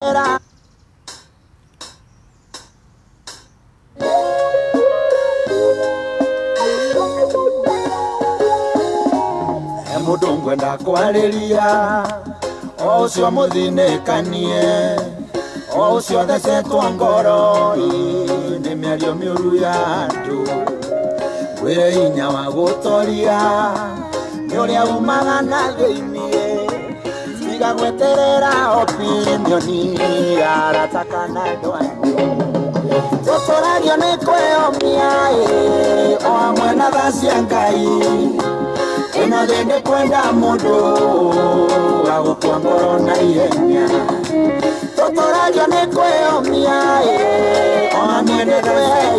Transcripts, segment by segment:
Mudungu nda kwariria ocio muthinekanie ocio thecetwo ngoro ni miario miuru ya andu wire hinya wa gutoria ni uria umaga na thiini tiga gweterera opinioni aratakana ndwanyu tutorario ni kweyomia o amwe na tha cia Ngai ino thende kwenda mundu wa gukua ngoro na ihenya tutorario ni kweyomia o amwe na tha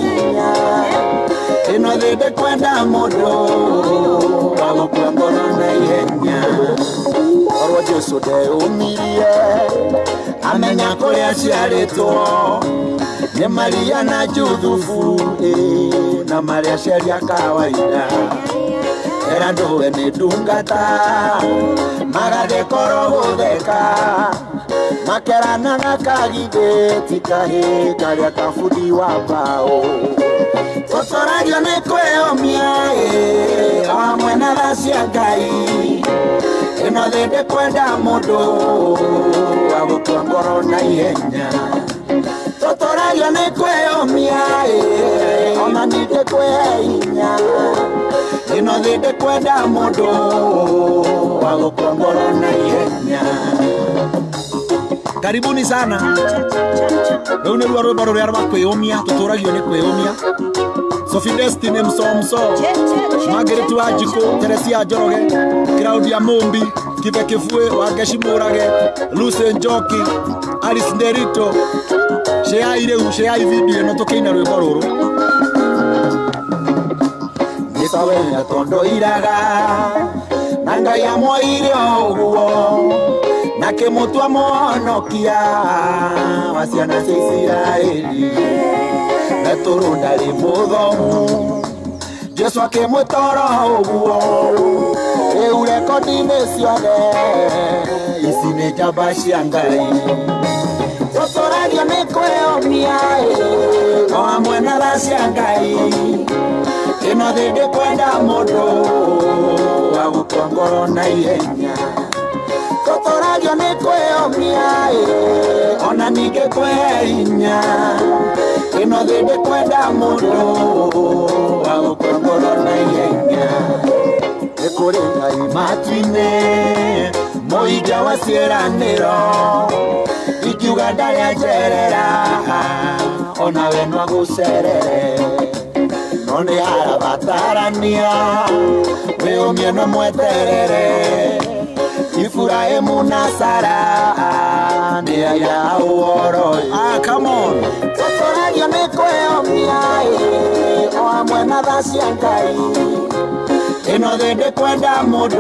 ino thende kwenda mundu wa gukua ngoro na ihenya orwo Jesu ndeumirie amenya kuria ciaritwo ni Maria na Juthufu na Maria sheria kawaida era ndowe ni ndungata magade koro gutheka makerana na kagitheti kahi karia kabudi wa bao tutorario ni kweyomia amwe na tha cia Ngai ino thende kwenda mundu wa gukua ngoro na ihenya tutorario ni kweyomia ona ninde kwehinya ino thende kwenda mundu wa gukua ngoro na ihenya. Karibuni sana. Rĩu nĩ ruo rwĩmbo rũrĩa rwa kwĩyũmia tũtũragio nĩ kwĩyũmia. Sophie Destiny Msomso, Margaret Wanjiku, Teresia Njoroge, Claudia Mumbi, Kibe Kifue, Wangeshi Murage, Lucy Njoki, Alice Nderito. Share video ĩno tũkĩina rwĩmbo rũrũ. Nĩtawenda tondo iraga na Ngai amwoire ũguo na kĩmũtua mũhonokia wa ciana cia Isiraeli na tũrũ ndarĩ mũthomu Jesu akĩmũtoro ũguo rĩu rekondi-inĩ ciothe ici nĩ njamba cia Ngai tutorario nĩ kweyomia o amwe na tha cia Ngai ino thende kwenda mundu wa gukua ngoro na ihenya tutorario ni kweyomia ona ninge kwehinya ino thende kwenda mundu wa gukua ngoro na ihenya ekuri Ngai matu-inĩ mũhingĩa wa ciĩranĩro ikiuga ndarĩanjerera ona we no agũcerere None arabatarania Weumie no mweterere Ifurahimu na Sara Nia ya uoro come on Tutorario ni kweyomia O amwe na tha cia Ngai ino thende kwenda mundu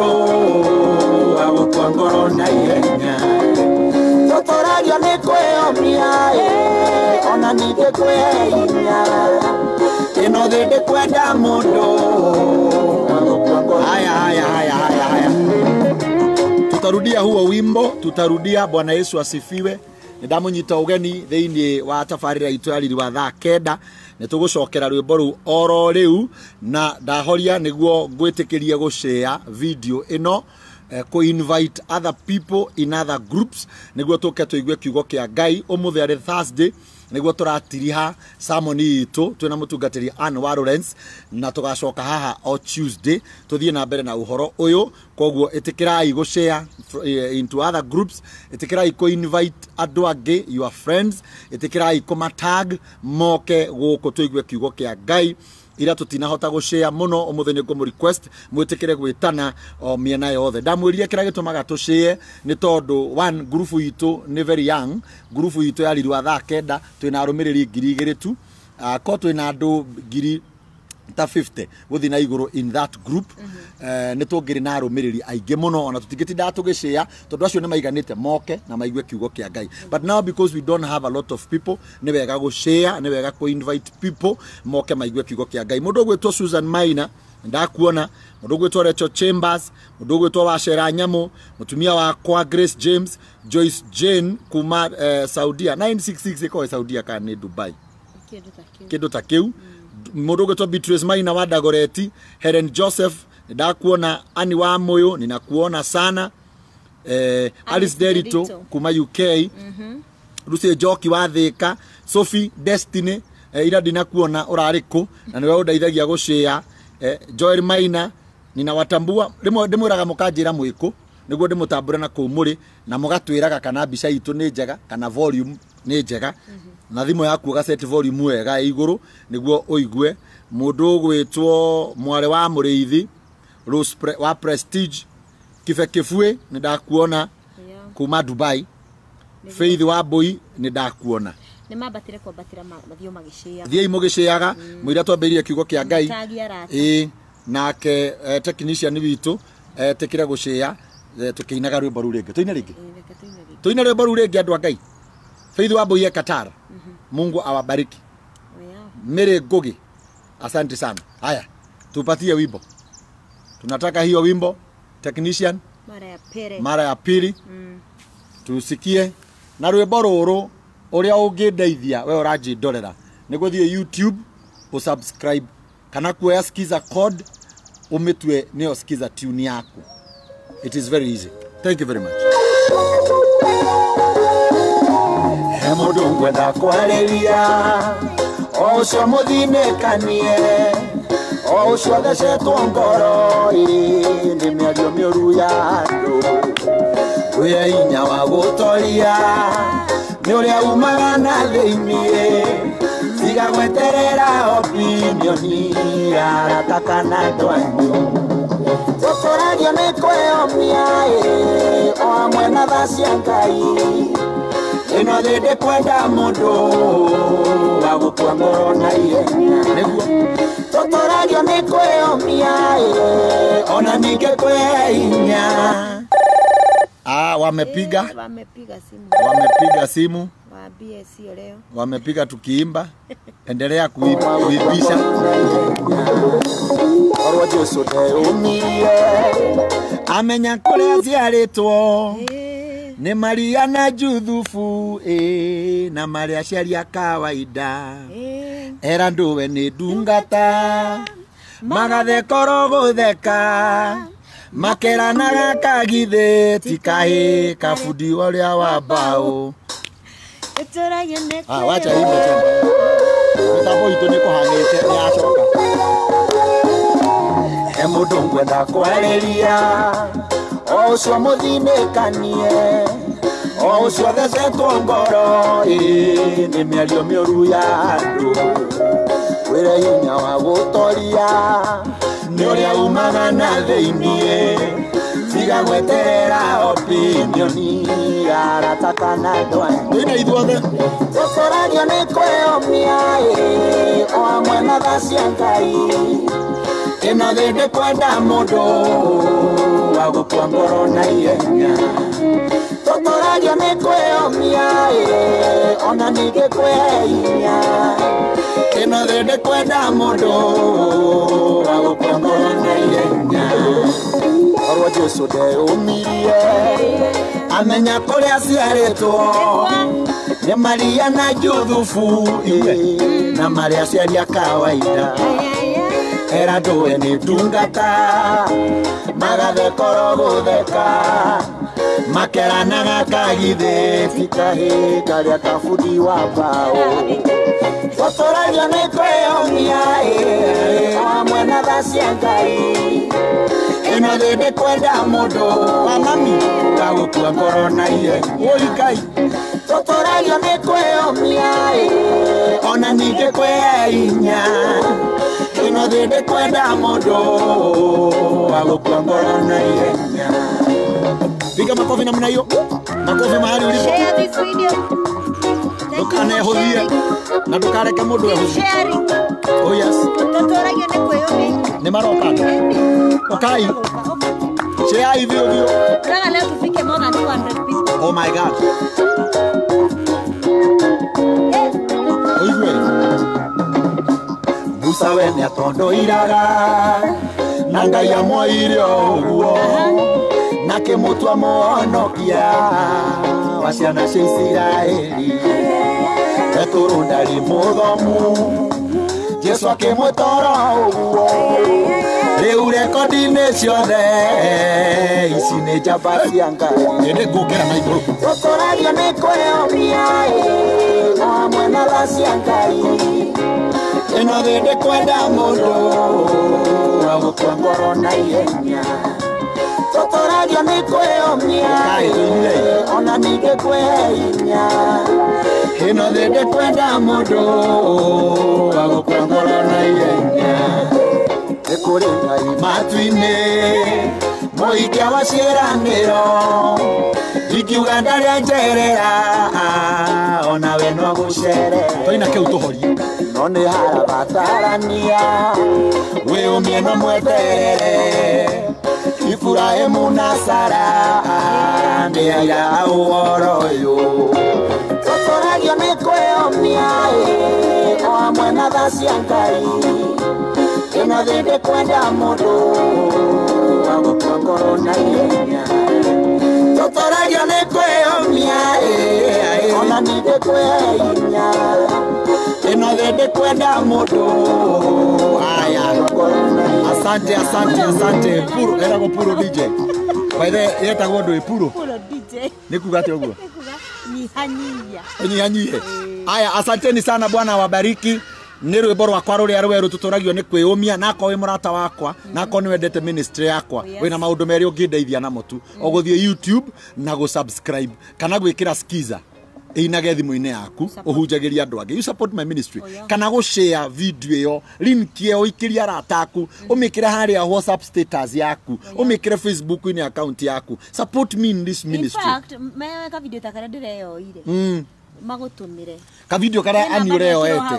wa gukua ngoro na ihenya tutorario ni kweyomia ona ninde kwehinya ino thende kwenda mundu wa gukua ngoro. Haya tutarudia huo wimbo, tutarudia. Bwana Yesu asifiwe. Ndamunyita ugeni thiini wa tafarira itu ya riri wa thaa 9 nitugucokera rwimbo ru oro riu na ndahoria niguo gwitikirie gushare video ino ko invite other people in other groups niguo tuke tuigue kiugo kia Ngai umuthi ari Thursday niguo turatiriha sermon itu twina mutungatiri Ann Lawrence na tugacoka haha o Tuesday tuthie na mbere na uhoro uyu koguo itikirai gushare into other groups itikirai ko invite andu angi your friends itikirai ko matag moke guko tuigue kiugo kia Ngai ira tutinahota gushare muno umuthenya ngo request mwitikire gwitana o miena yothe ndamwiriye kira gitumaga tushare ni tondu one group itu ni very young group itu ya riri wa thaa 9 twina arumiriri 2,000 tu ko twina andu 50 guthi na iguru in that group ni tungiri na arumiriri aingi muno ona tutingitinda tugishare tondu acio ni maiganite moke na maigue kiugo kia Ngai but now because we don't have a lot of people ni wega gushare ni wega ko invite people moke maigue kiugo kia Ngai mundu gwitwo Susan Maina ndakuona mundu gwitwa Rachel Chambers, mundu gwitwa Wacera Nyamo, mutumia wakwa Grace James, Joyce Jane kuma Saudia 966 iko Saudia kana Dubai kidu ta kiu mundu gwitwa Beatrice Maina wa Dagoreti, Helen Joseph ndakuona, Ani wa Moyo ninakuona sana, Alice Derito kuma UK, Lucy Joki wa Thika, Sophie Destiny ira ndinakuona urariku na niwe undeithagia gushare, Joel Maina ninawatambua rimwe ndimwiraga mukanjira mwiko niguo ndimutambure na kumuri na mugatwiraga kana mbica itu ni njega kana volume ni njega na thimu yaku ga set volume wega iguru niguo uigue. Mundu gwitwo mware wa Muriithi Rose wa Prestige Kifue ni ndakuona kuma Dubai, Faith wa Boy ni ndakuona ni mabatire kwa batira mathio magishia thie imugishiaga mwira twambirie kiugo kia Ngai nake technician witu tekira gushia tukinaga rwimbo ru ringi tuina rwimbo ru ringi andu a Ngai. Faith wa Boy Qatar. Mungu awabariki. Mere Gogi, asante sana. Haya, tupatie wimbo. Tunataka hiyo wimbo technician mara ya pili tusikie na rwimbo ruru uria ungindeithia we uraji ndorera ni guthie YouTube usubscribe kana kuoya skiza code umitwe neo skiza tune yaku. It is very easy. Thank you very much. Hemudu ngwenda kwariria ocio muthinekanie ocio thecetwo ngoro ni miario miuru ya andu we hinya wa gutoria ni uria umaga na thiini tiga gweterera opinioni aratakana ndwanyu tukoragio ni kweyomia o amwe na tha cia Ngai ino thinde kwenda mundu wa gutua ngoro na ihenya niguo tukoragio ni kweyomia ona ninge kwehinya. Wamepiga simu waambie sio leo wamepiga tukiimba. Endelea kuibisha orwa Jesu umie amenya kuria ciaritwo ni Maria na Juthufu na Maria ciaria kawaida era nduwe ni ndungata magathe koro gutheka makeranaga kagithe tikahi kabudi uria wa mbao. Wacha imbe tena mitambo itu ni kuhangite ni acoka. He mundu ngwenda kwariria ocio muthinekanie ocio thecetwo ngoro ni miario miuru ya andu wire hinya wa gutoria ni uria umaga na thiini tiga gweterera opinioni aratakana ndwanyu ina ithuothe tukoragio ni kweyomia o amwe na tha cia Ngai ino thinde kwenda mundu wa gutua ngoro na ihenya tukoragio ni kweyomia ona ninge kwehinya ino thinde kwenda mundu wa gutua ngoro na ihenya orwa Jesu umirie amenya kuria ciaritwo ni Maria na Juthufu na Maria ciaria kawaida era nduwe ni ndungata magathe koro gutheka makeranaga kagithe tikahi karia kabudi wa mbao tukoragio ni kweyomia amwe na tha cia Ngai ino thinde kwenda mundu wa mami wa gutua ngoro na ihenya Ngai tukoragio ni kweyomia ona ninge kwehinya ino thinde kwenda mundu wa gutua ngoro na ihenya. Piga makofi namna hiyo, makofi mahali ulipo. Share this video. Tukanehuthie na tukareke mundu ehuthie. Oh yes. Tutoragio ni kweyomia Ni maroka. Okay. Share hivi hivi. Nataka leo tufike more than 200 people. Oh my God. Oigwe. Busa we ni atondo iraga na Ngai amwoire ũguo na kĩmũtua mũhonokia wa ciana cia Isiraeli Petũrũ ndarĩ mũthomu Jesu akĩmũtwara ũguo rĩu rekondi-inĩ ciothe ici nĩ njamba cia Ngai nĩ ngũngĩra na igũrũ tũtũragio nĩ kwĩyomia na hamwe na tha cia Ngai ĩno thĩ ndĩkwenda mũndũ wa gũkua ngoro na ihenya tũtũragio nĩ kwĩyomia ona ningĩ kwĩhinya ĩno thĩ ndĩkwenda mũndũ wa gũkua ngoro na ihenya kuri Ngai matu-inĩ mũhika wa ciĩranĩro ingiuga ndarĩenjerera ona we no gũcerera twaina kĩu tũhorie no nĩ harabatarania wĩyũmie na mwenderere Iburahĩmu na Sara nĩ aira ũhoro ũyũ tũtũragio nĩ kwĩyũmia o hamwe na tha cia Ngai ĩno thĩ ndĩkwenda mũndũ wa gũkua ngoro na ihenya tũtũragio nĩ kwĩyũmia ona ningĩ kwĩhinya ĩno thĩ ndĩkwenda mũndũ asante puro eragwo puro DJ baithe yetagwo ndũ puro DJ nĩ kuga atĩ ũguo nyihanyihia aya asanteni sana Bwana wabariki nĩ rwĩmbo rwakwa rũrĩa rwerũ tũtũragio nĩ kwĩyũmia nako wĩ mũrata wakwa nako nĩ wendete ministry yakwa wĩna maũndũ merĩ ũngĩndeithia namo tu o gũthiĩ YouTube na gũsubscribe kana gwĩkĩra skiza ĩinage thimũ-inĩ yaku ũhunjagĩria andũ angĩ you support my ministry kana gũshare video ĩyo link ĩyo ikĩria arata aku ũmĩkĩre harĩa WhatsApp status yaku ũmĩkĩre Facebook-inĩ account yaku support me in this ministry in fact meweka video ta karĩa ndĩreyoire magũtũmĩre ka video karĩa ani ũreyoete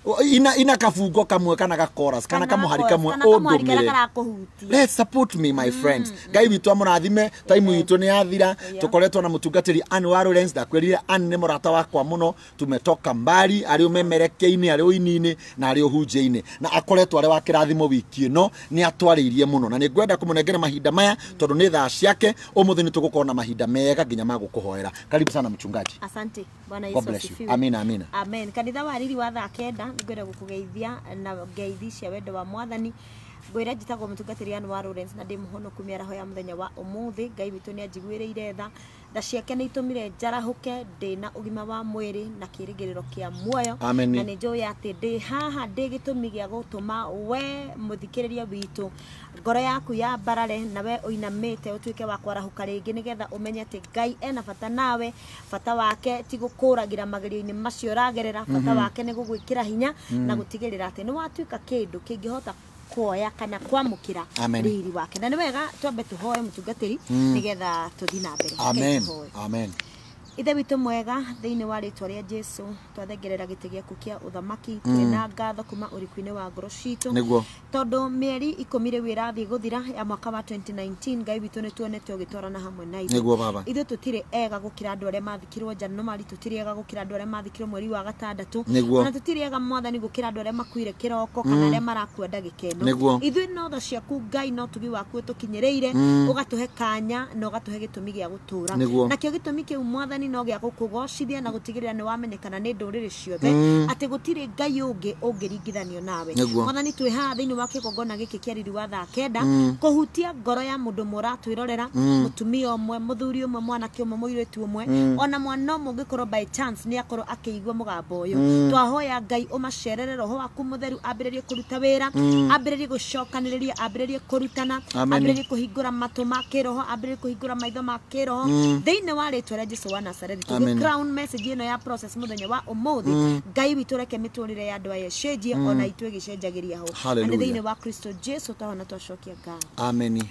ina kafungo kamwe kana ka chorus kana kamuhari kamwe ondumire let's support me my friends Ngai witũ amũrathime time witũ nĩ yathira tukoretwo na mũtungatĩri Ann Lawrence ndakwĩrire Ann nĩ mũrata wakwa mũno tumetoka mbali arĩ ũmemerekia-inĩ arĩ ũini-inĩ na arĩ ũhunjia-inĩ na akoretwo arĩ wa kĩrathimo wiki ĩno nĩ atwarĩirie mũno na nĩ ngwenda kũmũnengera mahinda maya tondũ nĩ thaa ciake ũmũthĩ nĩ tũgũkorwo na mahinda mega nginya magũkũhoera karibu sana mchungaji asante Bwana Yesu asifiwe amina amina amen kanitha wa riri wa thaa kenda ngwenda gukugeithia na ngeithi cia wendo wa mwathani ngwira njitagwo mũtungatĩri Ann Lawrence na ndĩ mũhonoku mĩaraho ya mũthenya wa ũmũthĩ Ngai witũ nĩ anjiguĩrĩire tha ciake nĩ itũmire njarahũke ndĩ na ũgima wa mwĩrĩ na kĩrĩgĩrĩro kĩa muoyo na nĩ njũĩ atĩ ndĩ haha ndĩ gĩtũmi gĩa gũtũma we mũthikĩrĩria witũ ngoro yaku ya mbarare na we ũinamĩte ũtuĩke wa kwarahũka rĩngĩ nĩgetha ũmenye atĩ Ngai ena bata nawe bata wake ti gũkũragĩra magerio-inĩ macio ũragerera bata wake nĩ gũgwĩkĩra hinya na gũtigĩrĩra atĩ nĩ watuĩka kĩndũ kĩngĩhota kuoya kana kwamũkĩra riri wake na nĩ wega twambe tũhoe mũtungatĩri nĩgetha tũthiĩ na mbere amen Ithe witũ mwega thĩinĩ wa rĩtwa rĩa Jesu twathengerera gĩtĩ gĩaku kĩa ũthamaki twĩna ngatho kuma ũrĩku-inĩ wa ngoro citũ tondũ mĩeri 10 rĩu ĩrathiĩ gũthira ya mwaka wa 2019 Ngai witũ nĩ tuonete ũgĩtwarana hamwe na ithuĩ tũtirĩ ega gũkĩra andũ arĩa mathikirwo Januari tũtirĩ ega gũkĩra andũ arĩa mathikirwo mweri wa gatandatũ na tũtirĩ ega mwathani gũkĩra andũ arĩa makuire kĩroko kana arĩa marakua ndagĩka ĩno ithuĩ no tha ciaku Ngai no tugi waku ũtũkinyĩrĩire ũgatũhe kanya na ũgatũhe gĩtũmi gĩa gũtũra nakĩo gĩtũmi kĩu mwathani no gĩa gũkũgocithia na gũtigĩrĩra nĩ wamenyekana nĩ ndũrĩrĩ ciothe atĩ gũtirĩ Ngai ũngĩ ũngĩringithanio nawe mwathani twĩ haha thĩinĩ wa kĩgongona gĩkĩ kĩa riri wa thaa kenda kũhutia ngoro ya mũndũ mũratwĩrorera mũtumia ũmwe mũthuri ũmwe mwanake ũmwe mũirĩtu ũmwe ona mwana ũmwe ũngĩkorwo by chance nĩ akorwo akĩigua mũgambo ũyũ twahoya Ngai ũmacerere roho waku mũtheru ambĩrĩrie kũruta wĩra ambĩrĩrie gũcokanĩrĩria ambĩrĩrie kũrutana ambĩrĩrie kũhingũra matũ ma kĩroho ambĩrĩrie kũhingũra maitho ma kĩroho thĩinĩ wa rĩtwa rĩa Jesũ wa Nazareth crown message ĩno ya process mũthenya wa ũmũthĩ Ngai witũ reke mĩtũrĩre ya andũ aya ĩcenjie ona itũ ĩgĩcenjagĩria ho na thĩinĩ wa Kristo Jesu twahona twacokia Ngai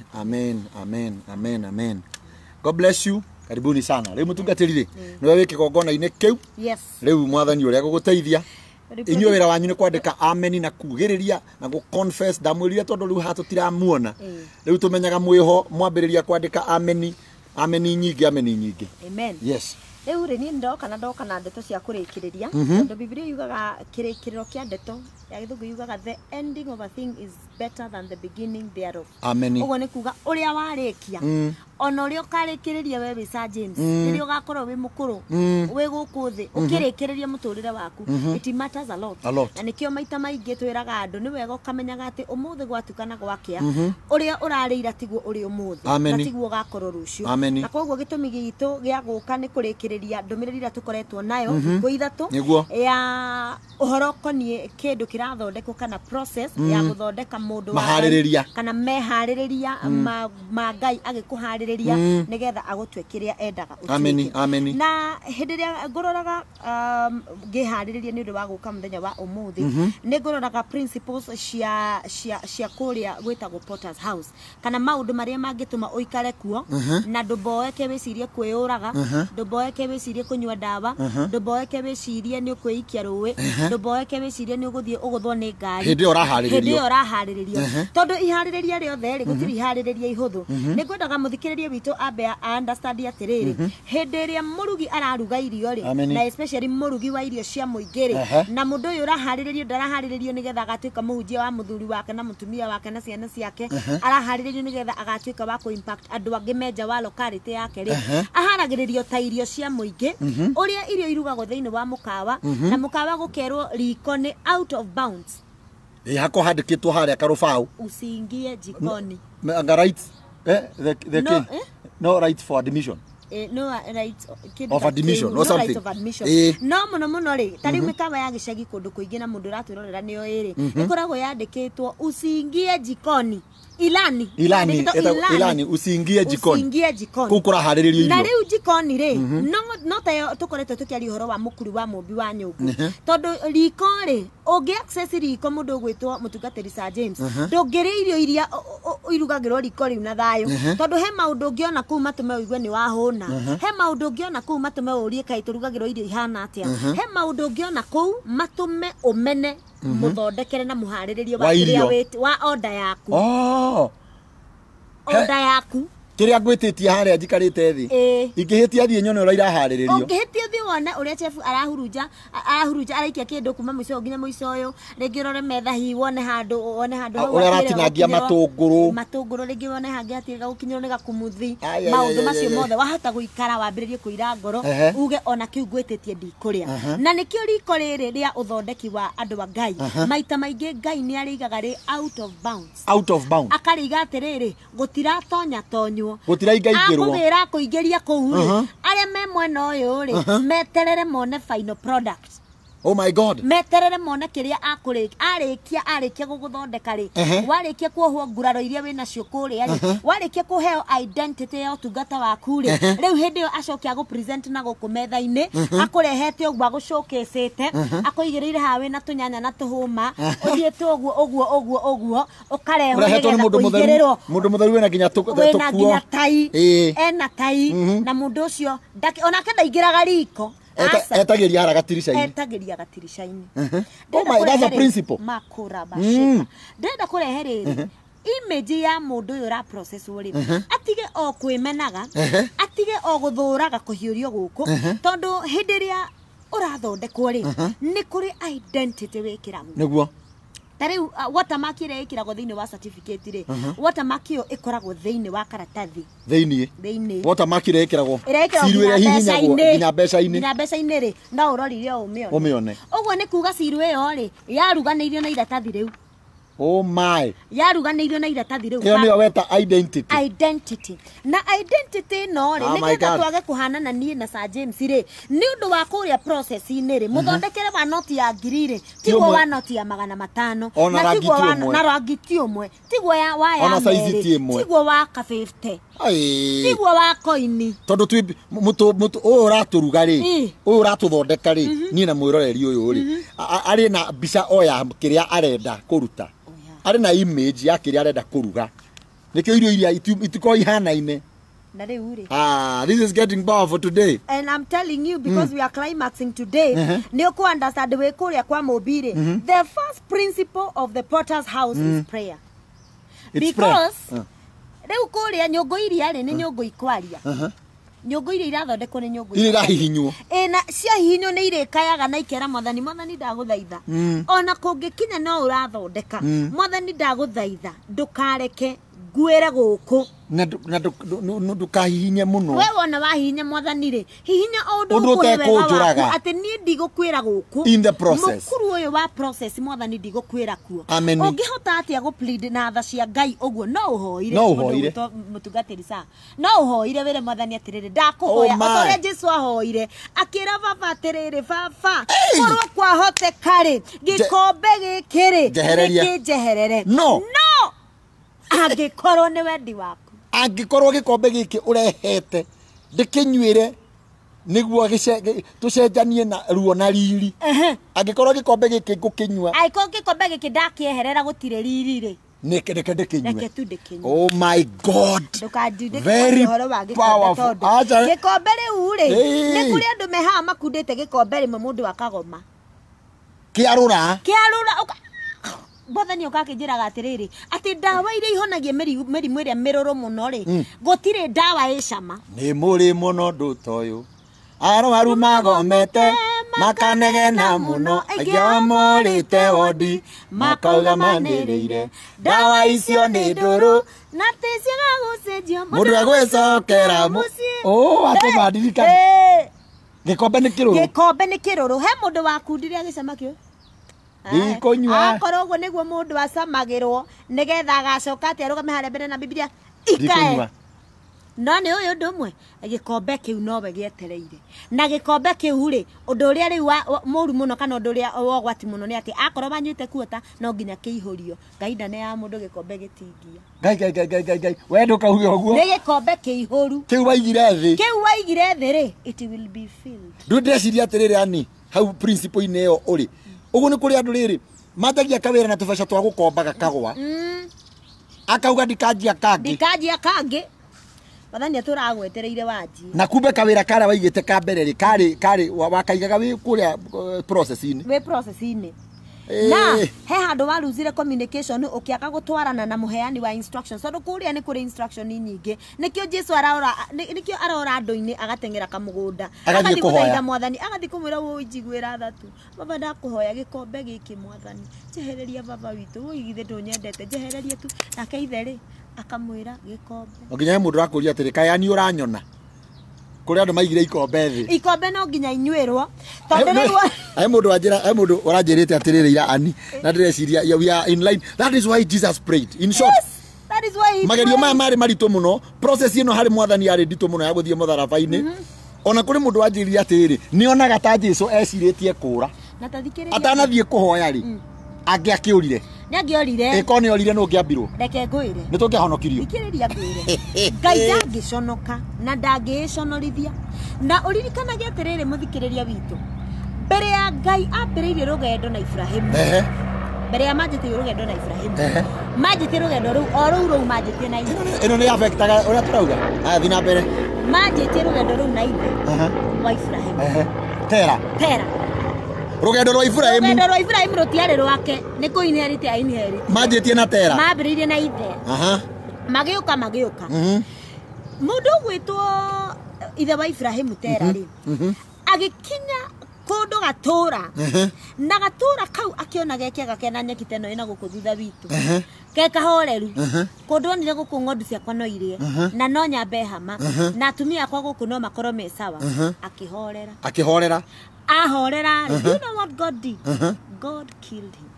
amen God bless you karibuni sana rĩu mũtungatĩri nĩwe wĩ kĩgongona-inĩ kĩu rĩu mwathani ũrĩa gũgũteithia inyuĩ wĩra wanyu nĩ kwandĩka amen na kugĩrĩria na gũ-confess ndamwĩrire tondũ rĩu haha tũtiramuona rĩu tũmenyaga mwĩho mwambĩrĩria kwandĩka amen nyingĩ amen yes rĩu rĩ niĩ ndoka na ndeto cia kũrĩkĩrĩria tondũ Biblia yugaga kĩrĩkĩrĩro kĩa ndeto ya gĩthũngũ yugaga the ending of a thing is better than the beginning thereof. Amen. Ogo ne kuga uria warekia ona uria ukarekereria we Sir James riri ugakorwo wi mukuru we guku thi ukirekereria muturire waku it matters a lot. Na nikio maita maingi twiraga andu ni wega ukamenyaga ati umuthi gwatukana gwakia uria urarira tiguo uri umuthi na tiguo ugakorwo rucio na koguo gitumi gitu gia guka ni kurekereria ndumiriri ira tukoretwo nayo thikũ ithatu ya uhoro konie kindu kirathondekwo kana process ya guthondeka mundu mahaririria kana mehaririria ma Ngai agikuhaririria nigetha agutwe kiria endaga utuike. Amen. Na hindiria ngororaga ngihaririria ni undu wa guka muthenya wa umuthi ni ngororaga principles cia kuria gwitagwo Potter's House kana maundu maria mangituma uikare kuo na nduboeke wicirie kwiyuraga nduboeke wicirie kunywa dawa nduboeke wicirie ni ukwiikia ruwi nduboeke wicirie ni uguthie uguthwo ni ngari hindi uraharirio tondu ihaririria riothe ri gutiri ihaririria ihuthu ni ngwendaga muthikiririe witu ambe understand atiriri hindi ria murugi araruga irio ri na especially murugi wa irio cia muingiri na mundu uyu uraharirio ndaraharirio nigetha agatuika muhunjia wa muthuri wake na mutumia wake na ciana ciake araharirio nigetha agatuika wa ku impact andu angi menja wa locality yake ri aharagiririo ta irio cia muingi uria irio irugagwo thiini wa mukawa na mukawa gukerwo riko ni out of bounds hako handikitwo haria karubau usiingie jikoni rights no rights for admission no right of admission or something of admission no muno ri tari mikawa ya gicagi kundu kuingi na mundu raturorera niyo iri ikoragwo yandikitwo usiingie jikoni ilani usiingie jikoni kukura hariririo irio na riu jikoni ri no tayo tukoretwo tukiari uhoro wa mukuru wa mumbi wa nyungu tondu riko ri ungi access riko mundu gwitwo mutungatiri Sir James ndungiri irio iria irugagirwo riko riu na thayo tondu he maundu ungiona kuu matume uigue ni wahuna he maundu ungiona kuu matume urie kai turugagirwo irio ihana atia he maundu ungiona kuu matume umene muthondekere na muhariririo wa order yaku order yaku kiria ngwititie haria njikarite thi ingihitia thie nyone ura irahariririo ungihitia thi wone uria chef arahurunja araikia kindu kuma mwico nginya mwico uyu ringi rore metha hi wone handu uria ratinangia matunguru ringi wone hangi atiga gukinyirwo ni gakumuthi maundu macio mothe wahota guikara wambiririe kuira ngoro uge ona kiu ngwititie ndikuria na nikio riko riri ria uthondeki wa andu a Ngai maita maingi Ngai ni arigaga ri out of bounds akariga atiriri gutira tonya tonyo gutiraingaingirwo akubira kuingiria kuu aria me mwena uyu ri meterere mone final product Oh my God. Meterere mona kiria arikia guguthondeka ri warikia kuohwo nguraro iria wina cio kuria ri warikia kuheo identity ya utungata waku ri riu hindi yo acokia go present na gukumetha-ini akurehete ogwa gucokecete akoigirire ha wina tunyanya na tuhuma uthiete ogwo ukareho mundu mutheru wina nginya tukuo wina tai ena tai na mundu ucio onake ndaingiraga riko etagiria haragatirisha-ini oh my, that's a principle makura bashika ndenda kurehe riri image ya mundu uyu ra process uri atige o kwimenaga atige o guthuraga kuhiurio guku tondu hindiria urathondekwo ri ni kuri identity wikiragwo niguo tari watermark ire ikiragwo thiini wa certificate ri watermark yo ikoragwo thiini wa karatathi thiini watermark ire ikiragwo siru ire hihinyagwo nginya mbeca-ini ri no uroririe umione ogwo ni kuga siru iyo ri yaruganirio na iratathi riu oh my yaruganirio na iratathi riu iyo niyo weta identity na identity no ri nigetha twage kuhanana nie na Sir James ri ni undu wa kuria process-ini ri muthondekere wa noti ya ngiri ri tigwo wa noti ya 500 na tigwo na rangiti umwe tigwo ya wa ya tigwo wa ka 50 tigwo wa koini tondu twi mutu uyu uraturuga ri uyu uratuthondeka ri nie na mwiroreri uyu ri ari na mbica oya kiria arenda kuruta ari na image ya kiria arenda kuruga nikio irio iria itiko ihana-ine na riu ri this is getting powerful today and I'm telling you because we are climaxing today ni ku understand we kuria kwa mobire the first principle of the Potter's House is prayer. It's because riu kuria nyungu iria ri ni nyungu ikwaria nyũngũ iria irathondekwo nĩ nyũngũ iria irahihinywo na cia hihinyo nĩ irĩkayaga na ikera mwathani ndagũthaitha ona kũngĩkinya no ũrathondeka mwathani ndagũthaitha ndũkareke ngwĩre gũkũ na ndukahihinye muno we wona wahihinya mwathani rĩ hihinya ũndũ ũkũrega atĩ niĩ ndigũkwĩra gũkũ in the process mũkuru ũyũ wa process mwathani ndigũkwĩra kuo ũngĩhota atĩa gũplead na tha cia Ngai ũguo no ũhoire mũtungatĩri sa no ũhoire wĩre mwathani atĩrĩrĩ ndakũhoya ũrĩa Jesu ahoire akĩra baba atĩrĩrĩ baba korwo kwahoteka rĩ gĩkombe gĩkĩ rĩ gĩkĩnjeherere no angĩkorwo nĩ wendi waku angĩkorwo gĩkombe gĩkĩ ũrehete ndĩkĩnyuĩre nĩguo tũcenjanie na ruo na riri angĩkorwo gĩkombe gĩkĩ ngũkĩnyua angĩkorwo gĩkombe gĩkĩ ndakĩeherera gũtirĩ riri rĩ reke ndĩkĩnyue oh my God very powerful gĩkombe rĩu rĩ nĩ kũrĩ andũ mehaga makundĩte gĩkombe rĩmwe mũndũ akagoma kĩarũra mwathani ũgakĩnjĩraga atĩrĩrĩ atĩ ndawa iria ihonagia mĩrimũ ĩrĩa mĩrũrũ mũno rĩ gũtirĩ ndawa ĩ cama nĩ mũrĩ mũno ndũ ta ũyũ arwaru magomete makanegena mũno aingĩ morĩte wondi makauga manĩrĩire ndawa icio nĩ ndũrũ na tĩciaga gũcenjio mũndũ agwĩcokera atĩ mandirikana gĩkombe nĩ kĩrũrũ he mũndũ wakundire agĩcama kĩo ndikũnyua akorwo ũguo nĩguo mũndũ acamagĩrwo nĩgetha agacoka atĩ arũgame harĩa mbere na Biblia ikae no nĩ ũyũ ũndũ ũmwe gĩkombe kĩu nowe gĩetereire na gĩkombe kĩu rĩ ũndũ ũrĩa rĩu mũru mũno kana ũndũ ũrĩa wogwati mũno nĩ atĩ akorwo banyuĩte kuota no nginya kĩihũrio Ngai ndane ya mũndũ gĩkombe gĩtingia Ngai we ndũkauge ũguo nĩ gĩkombe kĩihũru kĩu waigire thĩ rĩ it will be filled ndĩreciria atĩrĩrĩ ani hau principle-inĩ ĩyo ũrĩ ũguo nĩ kũrĩ andũ rĩrĩ manjagia kawĩra na tũbeca twa gũkombaga kagwa akauga ndikanjia kangĩ mwathani tũragwetereire wanji na kumbe kawĩra karĩa waigĩte ka mbere rĩ karĩ wakaigaga wĩ kũrĩa process-inĩ na he handũ waruzire communication ũkĩaga gũtwarana na mũheani wa instructions tondũ kũrĩa nĩ kũrĩ instruction nyingĩ nĩkĩo Jesu arora andũ-inĩ agateng'era kamũgũnda agathiĩ kũhoya mwathani agathiĩ kũmwĩra wũi njiguĩra thatu baba ndakũhoya gĩkombe gĩkĩ mwathani njehereria baba witũ wũi githĩ ndũnyendete njehereria tu nake ithe rĩ akamwĩra gĩkombe nginya he mũndũ akũria atĩrĩ kayani ũranyona kũrĩ andũ maigire ikombe no nginya inyuĩrwo tondũ rĩu he mũndũ ũranjĩrĩte atĩrĩrĩ ira ani na ndĩreciria we are in line that is why Jesus prayed in short that is why magerio maya marĩ maritũ mũno process ĩno harĩ mwathani yarĩ nditũ mũno ya gũthiĩ mũtharaba-inĩ ona kũrĩ mũndũ wanjĩrĩria atĩrĩrĩ nĩonaga ta Jesu ecirĩtie kũra atanathiĩ kũhoya rĩ angĩakĩũrire ĩko nĩ orire nũ ngĩambirwo reke ngwĩre nĩ tũngĩahonokirio ikĩrĩria ngwĩre Ngai ndangĩconoka na ndangĩconorithia na ũririkanage atĩrĩrĩ mũthikĩrĩria witũ mbere ya Ngai ambĩrĩirie rũgendo na Ibrahimu mbere ya manjĩtie rũgendo na Ibrahimu manjĩtie rũgendo rũu manjĩtie na ithe ĩno nĩ affectaga ũrĩa tũrauga thiĩ na mbere manjĩtie rũgendo rũu na ithe wa Ibrahimu Tera rũgendo rwa Ibrahimu rũtiarĩ rwake nĩ kũinherite ainherite manjĩtie na Tera mambĩrĩirie na ithe magĩũka mũndũ ũgwĩtwo ithe wa Ibrahimu Tera rĩ agĩkinya kũndũ gatũra na gatũra kau akĩona gekega kena nyeki teno ĩna gũkũ thutha witũ gekahoreru kũndũ onire gũkũ ng'ondu ciakwa no irie na no nyambe hama na atumia akwa gũkũ no makorwo me sawa akĩhorera ahorera. Do you know what God did? God killed him.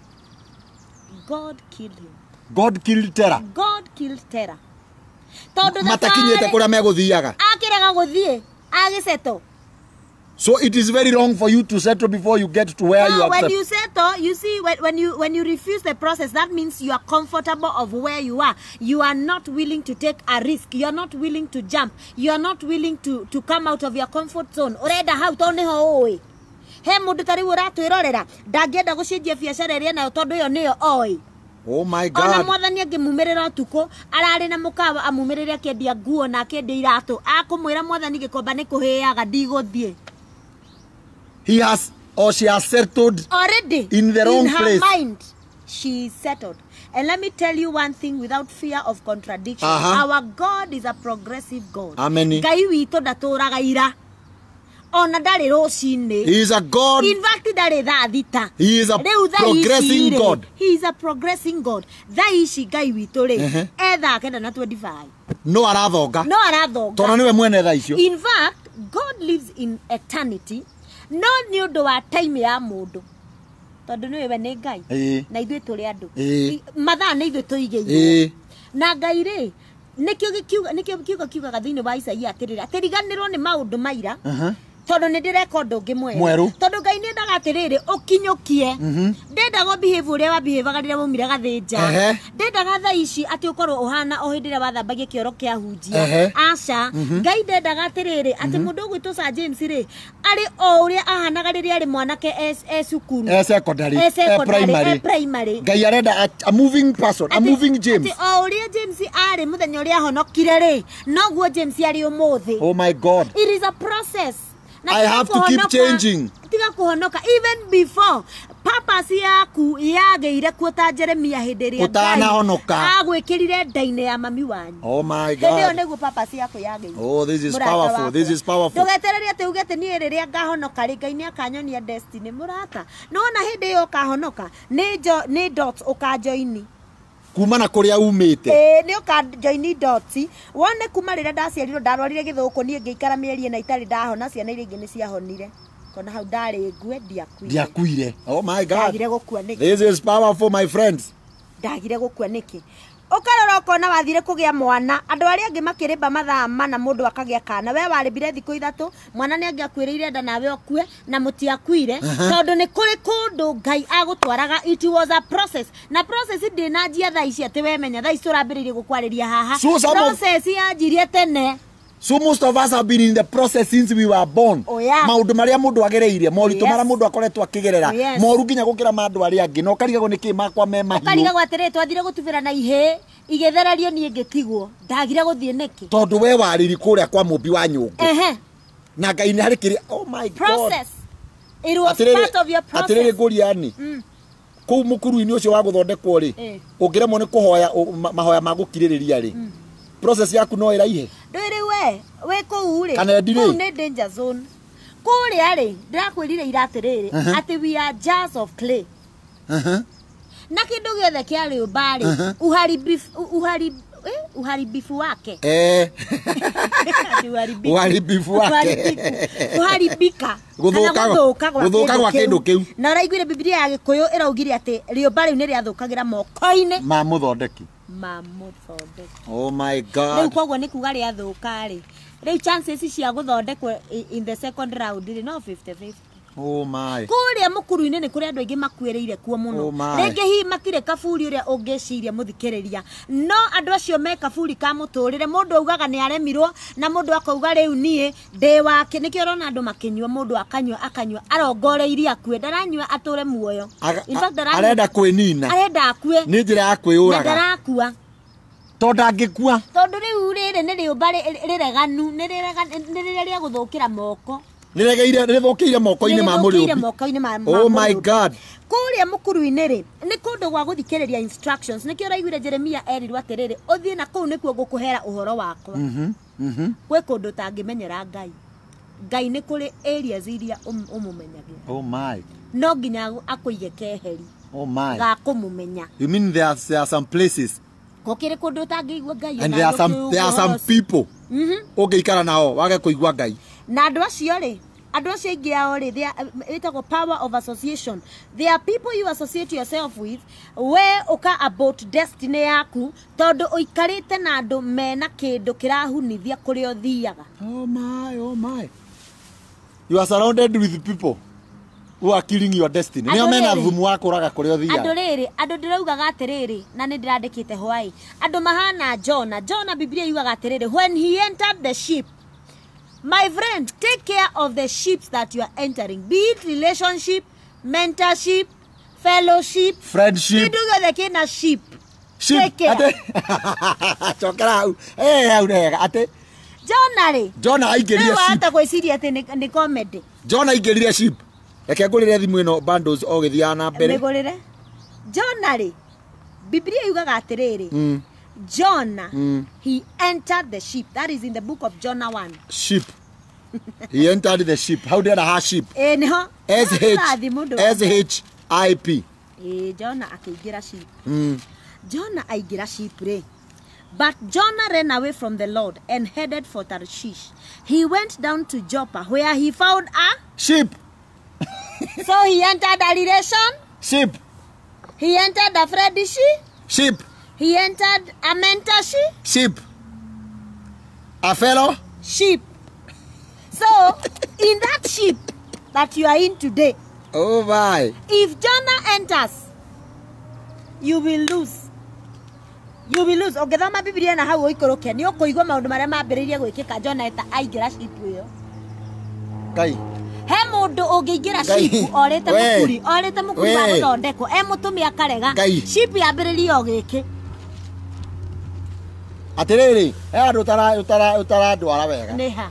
God killed Terah. Matakinyete kũrĩa megũthiaga akĩrega gũthiĩ agĩceto. So it is very wrong for you to settle before you get to where you are. When you settle, you see, when you refuse the process, that means you are comfortable of where you are. You are not willing to take a risk. You are not willing to jump. You are not willing to come out of your comfort zone. Oreda how to ne hooi. He mundu tari uratwirorera ndangĩenda gũcenjia biacara ĩrĩa nayo tondũ yo nĩyo oi. Oh my God. Ona mwathani angĩmumerera ũtukũ ararĩ na mũkawa amumerere akĩendia nguo na akĩendia iratũ akũmwĩra mwathani gĩkomba nĩ kũhĩaga ndigũthiĩ. He has or she has settled already in the wrong in her place. Mind, she is settled. And let me tell you one thing without fear of contradiction. Our God is a progressive God. Amen. Ngai witũ ndatũraga ira. Ona ndari rũcinĩ. He is a God. In fact, ndari thaa thita. He is a progressing God. He is a progressing God. Thaa ici Ngai witũ rĩ, etha kenda na 25. No arathonga. No arathonga. Tondũ niwe mwene thaa icio. In fact, God lives in eternity. No nĩ ũndũ wa time ya mũndũ. Tondũ niwe nĩ Ngai. Na ithuĩ tũrĩ andũ. Mathaa nĩ ithuĩ tũigĩirwo. Na Ngai rĩ, nikio kiugaga thĩinĩ wa Isaia atĩrĩrĩ, atĩriganĩrwo nĩ maũndũ maira. Tondũ nĩ ndĩreka ũndũ ũngĩ mwerũ. Tondũ Ngai nĩ endaga atĩrĩrĩ ũkinyũkie. Ndendaga behave ũrĩa wabehavaga rĩrĩa waumire gathĩnja. Ndendaga thaa ici atĩ ũkorwo ũhana o hĩndĩ ĩrĩa wathambagia kĩoro kĩa hunjia. Aca, Ngai ndendaga atĩrĩrĩ atĩ mũndũ ũgwĩtwo Sir James rĩ, arĩ o ũrĩa ahanaga rĩrĩa arĩ mwanake cukuru. Secondary, primary. Ngai arenda a moving person, a moving James. Atĩ o ũrĩa James arĩ mũthenya ũrĩa ahonokire rĩ, noguo James arĩ ũmũthĩ. Oh my God. It is a process. I have to keep changing. Tiga kuhonoka even before purpose yaku yageire kuota Jeremia hĩndĩ ĩrĩa utanahonoka agwĩkĩrire ndainĩ ya mami wanyu. Oh my God. Hĩndĩ ĩyo nĩguo purpose yaku yageire. Oh, this is powerful. This is powerful. Ndũgetererie atĩ uge atĩ niĩ rĩrĩa ngahonoka rĩ Ngai nĩ akanyonia destiny mũrata. No na hĩndĩ ĩyo ũkahonoka nĩ dots ũkanjoini. Kumana kuria umite. Nĩ ũkanjoini dots. Wone kuma rĩrĩa ndaciarirwo ndarwarire gĩthũkũ niĩ ngĩikara mĩeri na itarĩ ndahona, ciana iria ingĩ nĩ ciahonire. Kona hau ndarĩ ngue ndiakuire. Oh my God. Ndagire gũkua nĩkĩ? This is powerful, my friends. Ndagire gũkua nĩkĩ? Ũkarora ũkona wathire kũgĩa mwana, andũ arĩa angĩ makĩrĩmba mathaa mana mũndũ akagĩa kana. We warĩmbire thikũ ithatũ, mwana nĩ angĩakuĩrĩire nda nawe ũkue na mũtiakuire tondũ nĩ kũrĩ kũndũ Ngai agũtwaraga. It was a process. Na process ndĩnanjia thaa ici atĩ wemenya thaa ici tũrambĩrĩirie gũkwarĩria haha. Process yanjirie tene. So most of us have been in the process since we were born. Maundu maria mundu agereire, moritu maria mundu akoretwo akigerera, moru nginya gukira mandu aria angi, no karigagwo niki makwa me mahiu. Karigagwo atire twathire gutubira na ihe, igetherario nie ngitigwo, ndagire guthie niki. Tondu we wariri kuria kwa mumbi wa nyungu. Na Ngai ni harikiri, oh my God. Process. It was part of your process. Atire nguriani. Kuu mukuru-ini ucio wa guthondekwo ri, ungiremwo ni kuhoya mahoya ma gukiririria ri. Process yaku no iraihe. Ndwire we kuu ri. Kuu ni danger zone. Kuria ri, ndirakwirire iratiriri ati we are jars of clay. Na kindu giothe kia riumba ri, uharibifu wake. Uharibifu wake. Uharibika. Guthuka gwa kindu kiu. Na uraiguire Biblia ya Gikuyu iraugire ati riumba riu ni riathukagira moko-ini ma muthondeki. Oh my God. Riu kwoguo ni kuga riathuka ri. Riu chances cia guthondekwo in the second round ri no 50-50. Oh my. Kuria mukuru-ini ni kuri andu aingi makuĩrĩire kuo muno. Rĩngĩ hihi matire kaburi uria ungĩciria muthikĩrĩria. No andu acio me kaburi ka mũtũrĩre, mũndũ augaga nĩ aremirwo na mũndũ akauga rĩu niĩ ndĩ wake. Nĩkĩo ũrona andu makĩnyua, mũndũ akanyua arongoreirie akue, ndaranyua atũre muoyo. In fact arenda kwĩnina. Arenda akue. Nĩ njĩra ya kwĩyũraga. Ndarakua. Tondu angĩkua. Tondu rĩu rĩrĩ nĩ rĩũmba rĩreganu, nĩ rĩrĩa rĩa gũthũkĩra moko. Nĩrĩthũkĩire moko-inĩ ma mũrĩũmbi. Oh my God. Kuria mukuru-inĩ rĩ, nĩ kũndũ gwa gũthikĩrĩria instructions. Nĩkĩo ũraiguire Jeremia erirwo atĩrĩrĩ, ũthiĩ na kũu nĩkuo ngũkũhera ũhoro wakwa. Gwĩ kũndũ ũtangĩmenyera Ngai. Ngai nĩ kũrĩ areas iria ũmũmenyagia. Oh my. No nginya akũige keheri. Oh my. Ga kũmũmenya. You mean there are some places? Gũkĩrĩ kũndũ ũtangĩigua Ngai. And there are some people. Ũngĩikara nao wage kũigua Ngai. Na andu acio ri, andu acio aingi ao ri, it's a power of association. There are people you associate yourself with where uka about destiny yaku tondu uikarite na andu mena kindu kirahunithia kuri uthiaga. Oh my, oh my. You are surrounded with people who are killing your destiny. Nio mena thumu wa kuraga kuri uthiaga. Andu riri, andu ndiraugaga atiriri na ni ndirandikite hwai. Andu mahana Jonah Biblia yugaga atiriri, when he entered the ship, my friend, take care of the ships that you are entering. Be it relationship, mentorship, fellowship, friendship. You do the kind of ship. Take care. Jonah aigeria ship. Hata kwĩciria ati ni comedy. Jonah aigeria ship. Reke ngũrĩre thimũ ĩno bundles o gĩthiaga na mbere. Nĩgũrĩre. Jonah ri. Biblia yugaga atiriri. Jonah, he entered the ship. That is in the book of Jonah 1. Ship. He entered the ship. How did a ship? No. S-H-I-P. Jonah akigira ship. Jonah aigira ship re. But Jonah ran away from the Lord and headed for Tarshish. He went down to Joppa where he found a ship. So he entered a relation. Ship. He entered a friendship. Ship. He entered a mentorship. Ship. A fellow. Ship. So in that ship that you are in today. Oh my. If Jonah enters, you will lose. You will lose. Okay, thama Biblia na hau oikoroke ni okoigwa maundu maria mambiririe gwikika Jonah eta aigira ship iyo. Kai. He mundu ungiingira ship orete mukuri wa guthondeko mutumia akarega ship yambiririe ogiki. Atiriri, andu utara ndwara wega. Niha.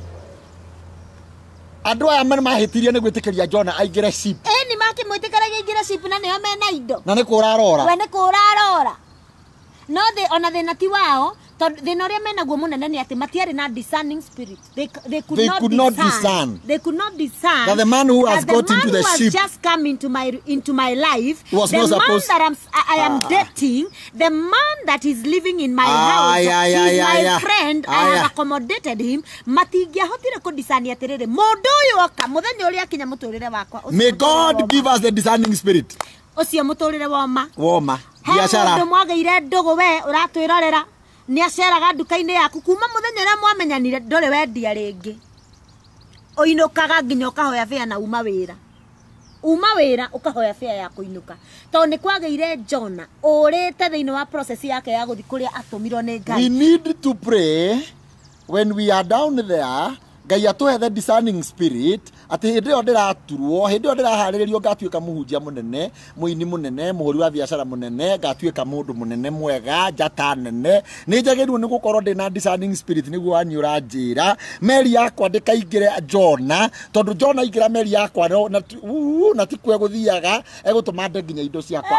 Andu aya mahitirie ni gwitikiria Jonah aingire ship. Ni makimwitikaria aingire ship na niyo mena indo. Na ni kurarora. We ni kurarora. No ona thina ti wao thina uria menaguo munene ni ati matiari na discerning spirit. They could not discern. They could not discern that the man who has got into the ship just come into my life. Was the not man supposed that I am dating, the man that is living in my house, is my friend. I have accommodated him. Matingia hotire ko discerni atirire mundu uyu oka muthenya uria akinya muturire wakwa. May God give us the discerning spirit. Ucio muturire woma. Biashara. Mundu mwagaire ndugu we uratwirorera ni aceraga nduka-ini yaku kuma muthenya uria mwamenyanire ndore wendia ringi. Uinukaga nginya ukahoya fare na uma wira ukahoya fare ya kuinuka. To ni kwagaire Jonah urite thiini wa process yake ya guthi kuria atumirwo ni Ngai. We need to pray when we are down there. Ngai atuhe the discerning spirit ati hindi yo ndiraturwo hindi yo ndiraharirio ngatuika muhunjia munene muini munene muhuri wa biashara munene ngatuika mundu munene mwega njata nene ni njagirwo ni gukorwo ndina discerning spirit niguo anyura njira meri yakwa ndikaingire Jonah tondu Jonah ingira meri yakwa na ti kwe guthiaga egutuma nde nginya indo ciakwa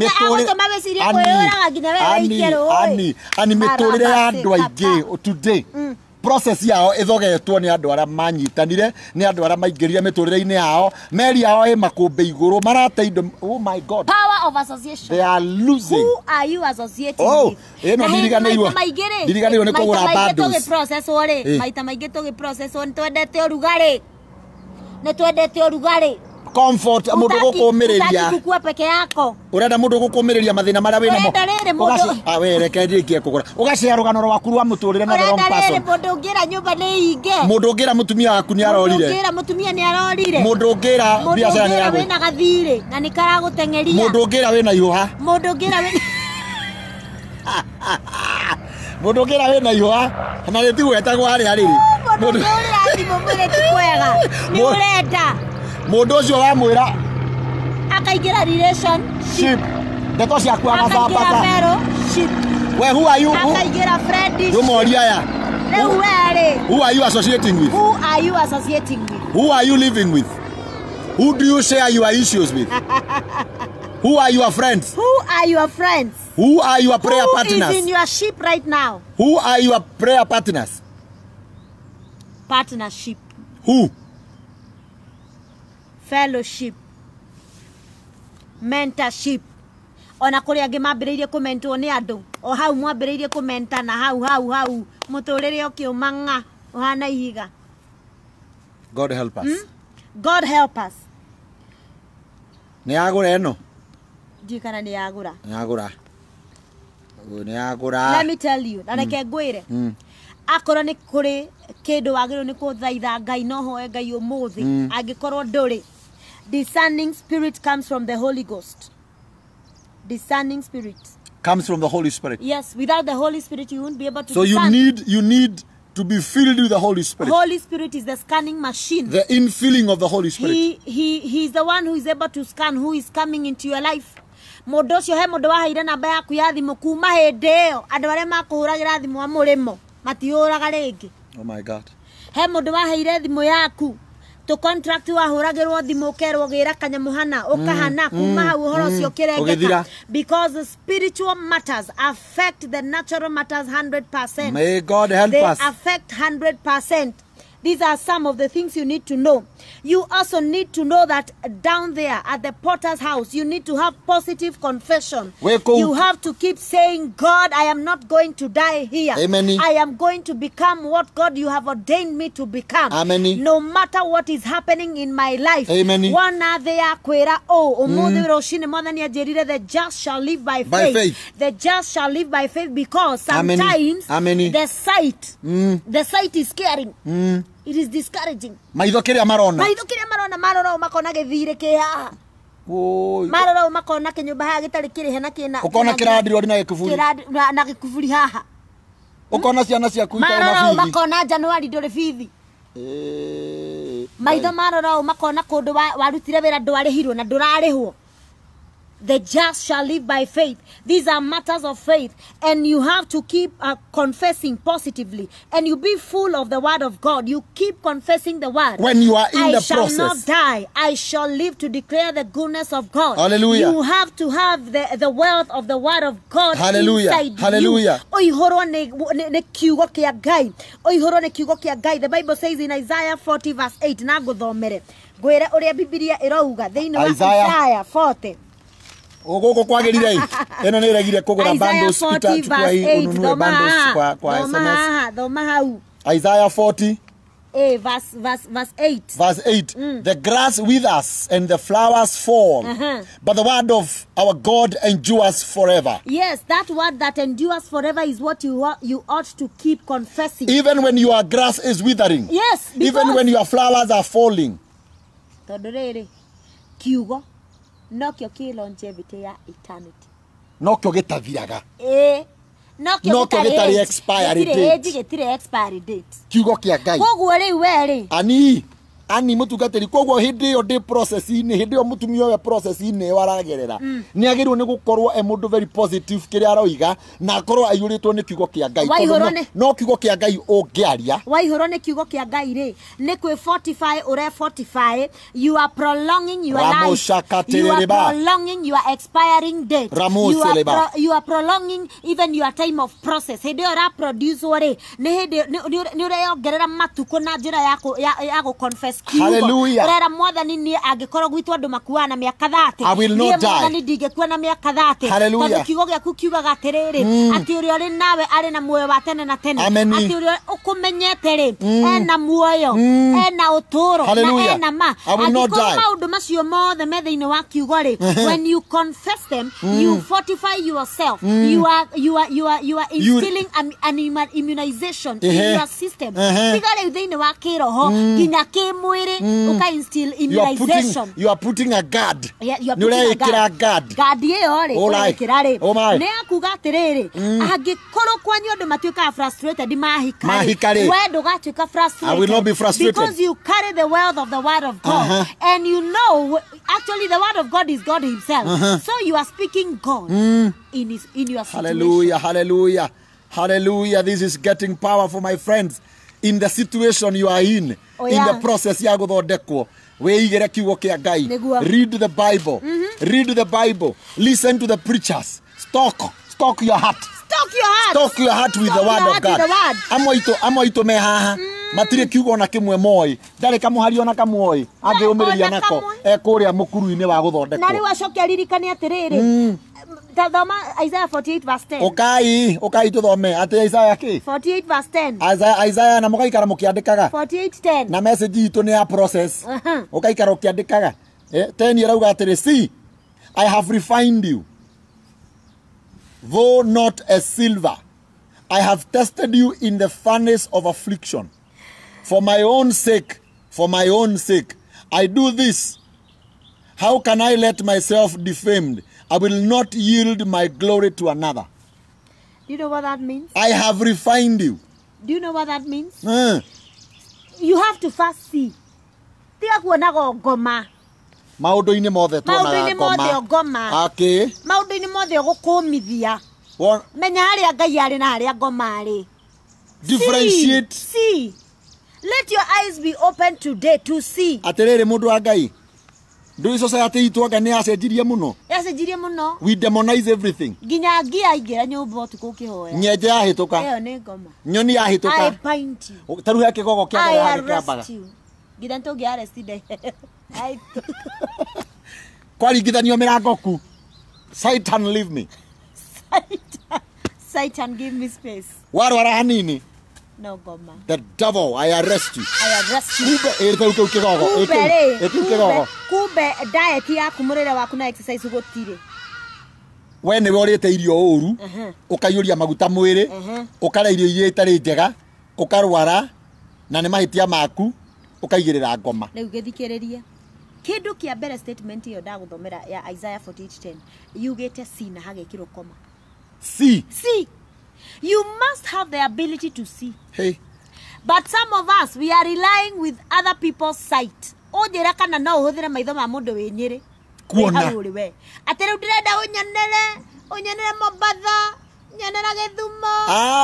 ani miturire ya andu aingi today process yao ithogetwo ni andu ara manyitanire ni andu ara maingirire miturire-ini yao meri yao e makumbe iguru marateindo. Oh my God, power of association. They are losing. Who are you associating with? Eno ndiriganirwo ni kugura bundles. Maita maingi tugi process ni twendete urugari comfort mundu gukumiriria gukua peke yako urenda mundu gukumiriria mathina maria wina mo we reke ndikie kugura ugacea rugano rwaku rwa muturire na wrong person. Mundu ngira nyumba ni inge, mundu ngira mutumia waku ni arorire, mundu ngira biashara ni yaku wina gathire na ni karagutengeria, mundu ngira wina ihuha, mundu ngira ihuha na ni tigwetagwo ari mundu urathimo mwire ti kwega ni urenda mundu ucio wamwira akaingira relationship ndeto ciaku agacambata fellowship. We who are you? Akaingira friendship. Yumoria ya who are you associating with? Who are you associating with? Who are you living with? Who do you share your issues with? Who are your friends? Who are your friends? Who are your prayer partners? Who is in your ship right now? Who are your prayer partners? Partnership. Who? Fellowship. Mentorship. Ona kuri angi mambiriirie kumentwo ni andu o hau mwambiriirie kumenta na hau muturire ukiumanga uhana ihiga. God help us. God help us. Ni agura eno Jikana ni agura. Let me tell you, na reke ngwire akoro ni kuri kindu wagiro ni kuthaitha Ngai no hoe Ngai umuthi angikorwo nduri. Discerning spirit comes from the Holy Ghost. Discerning spirit comes from the Holy Spirit. Yes, without the Holy Spirit you won't be able to so discern. you need to be filled with the Holy Spirit. Holy Spirit is the scanning machine. The infilling of the Holy Spirit. He is the one who is able to scan who is coming into your life. Mundu ucio he mundu waheire namba yaku ya thimu kuma hindi iyo andu aria makuhuragira thimu wa murimo matiuraga ringi. Oh my God. He mundu waheire thimu yaku to contract wa huragirwo thimu kerwo gira kanyamuhana ukahana kuma hau horo cio kirengeka because the spiritual matters affect the natural matters 100%. May God help they us. They affect 100%. These are some of the things you need to know. You also need to know that down there at the potter's house, you need to have positive confession. You have to keep saying, God, I am not going to die here. Amen. I am going to become what God you have ordained me to become. Amen. No matter what is happening in my life. Amen. One there kwera the just shall live by faith. The just shall live by faith because sometimes the sight is scaring. It is discouraging. Maitho kiria marona marora makona githire ke haha. Marora makona kinyumba haha gitari kirihe na kina. Ukona kiradiro na gikuburi. Na gikuburi haha. Ukona ciana cia kuita na fithi. Marora makona January ndore fithi. Maitho marora makona kundu warutire wira ndwarihirwo na ndurarihwo. The just shall live by faith. These are matters of faith. And you have to keep confessing positively. And you be full of the word of God. You keep confessing the word. When you are in the process. I shall not die. I shall live to declare the goodness of God. Hallelujah. You have to have the wealth of the word of God inside Hallelujah. you. The Bible says in Isaiah 40 verse 8. Isaiah 40. Ogoko kwagirire eno ne regire kugura bundles chukua hii ununue bundles kwa SMS. Isaiah 40 verse 8. Verse 8. The grass withers and the flowers fall, but the word of our God endures forever. Yes, that word that endures forever is what you ought to keep confessing. Even when your grass is withering. Yes. Even when your flowers are falling. Kiugo. Nokyo ki longevity ya eternity. Nokyo gitathiraga. Nokyo gitari expiry date. Gitire expiry date. Kiugo kia Ngai. Koguo riu weri. Ani mutugateri koguo hindi yo de process ini hindi yo mutumio we process ini waragerera ni agirwo ni gukorwo e mundu very positive kiria aroiga na akorwo ayuritwo ni kiugo kia Ngai no kiugo kia Ngai ungiaria waihoro ni kiugo kia Ngai ri ni kwi 45 ure 45 you are prolonging your life, you are prolonging your expiring date, you are prolonging even your time of process. Hindi ora produce ore ni hindi ni ureyongerera matuko na njira ya go confess. Hallelujah. I will not die. Hallelujah. Amen. Hallelujah. I will not die. When you confess them, you fortify yourself. You are instilling an immunization in your system. Instill immunization. You are putting a guard. Yeah, you are putting a guard. Guard I will not be frustrated. Because you carry the wealth of the word of God. And you know, actually the word of God is God himself. So you are speaking God in your situation. Hallelujah, hallelujah, hallelujah. This is getting power for my friends. In the situation you are in the process ya guthondekwo weigere kiugo kia Ngai. Read the Bible. Read the Bible. Listen to the preachers. Stock your heart. Stock your heart with the word of God. Amoito me haha matire kiugo na kimwe moi ndare kamuhario na kamoi angiumiria nako ekuria mukuru-ini wa guthondekwo na ri wacokia ririkane atiriri Thoma Isaiah 48 verse 10. Okai tuthome ati Isaiah ki 48 verse 10. Isaiah na mugaikara mukiandikaga 48:10 na message itu ni a process ukaikara ukiandikaga 10 irauga atiri see I have refined you though not as silver I have tested you in the furnace of affliction for my own sake I do this. How can I let myself defamed? I will not yield my glory to another. Do you know what that means? I have refined you. Do you know what that means? You have to first see. Maundu-ini mothe tuonaga ngoma. Okay. Maundu-ini mothe gukumithia. Menya haria Ngai ari na haria ngoma ari. Differentiate. See. Let your eyes be open today to see. Aterere mundu wa Ngai. Do society itu anga ni acenjirie muno. Yacenjirie muno. We demonize everything. Ginya ngia ingira nyumba tuko kihoya. Nyenje yahituka. Eyo ni ngoma. Nyoni yahituka. I paint you. Taru yake gogo kia I hari arrest kiambaga. you. Ginya ntogi arrested. Kwaringithanio mirango ku. Satan leave me. Satan give me space. Warwara hanini. No goma. The devil, I arrest you. I arrest you. Kube diet ya kumurira waku na exercise ugotire. We ni worite irio uru, ukayuria maguta mwiri, ukara irio iria itari njega, ukarwara na ni mahitia maku, ukaigirira ngoma. Riu githikiriria. Kindu kia mbere statement iyo ndaguthomera ya Isaiah 48:10. Yugite see na hagekiro koma. See. See. You must have the ability to see. Hey. But some of us, we are relying with other people's sight. Ojera kana no uhuthire maitho ma mundu wi nyiri. Kuona. Atero ndirenda unyonere Mombasa, nyonera Githumo.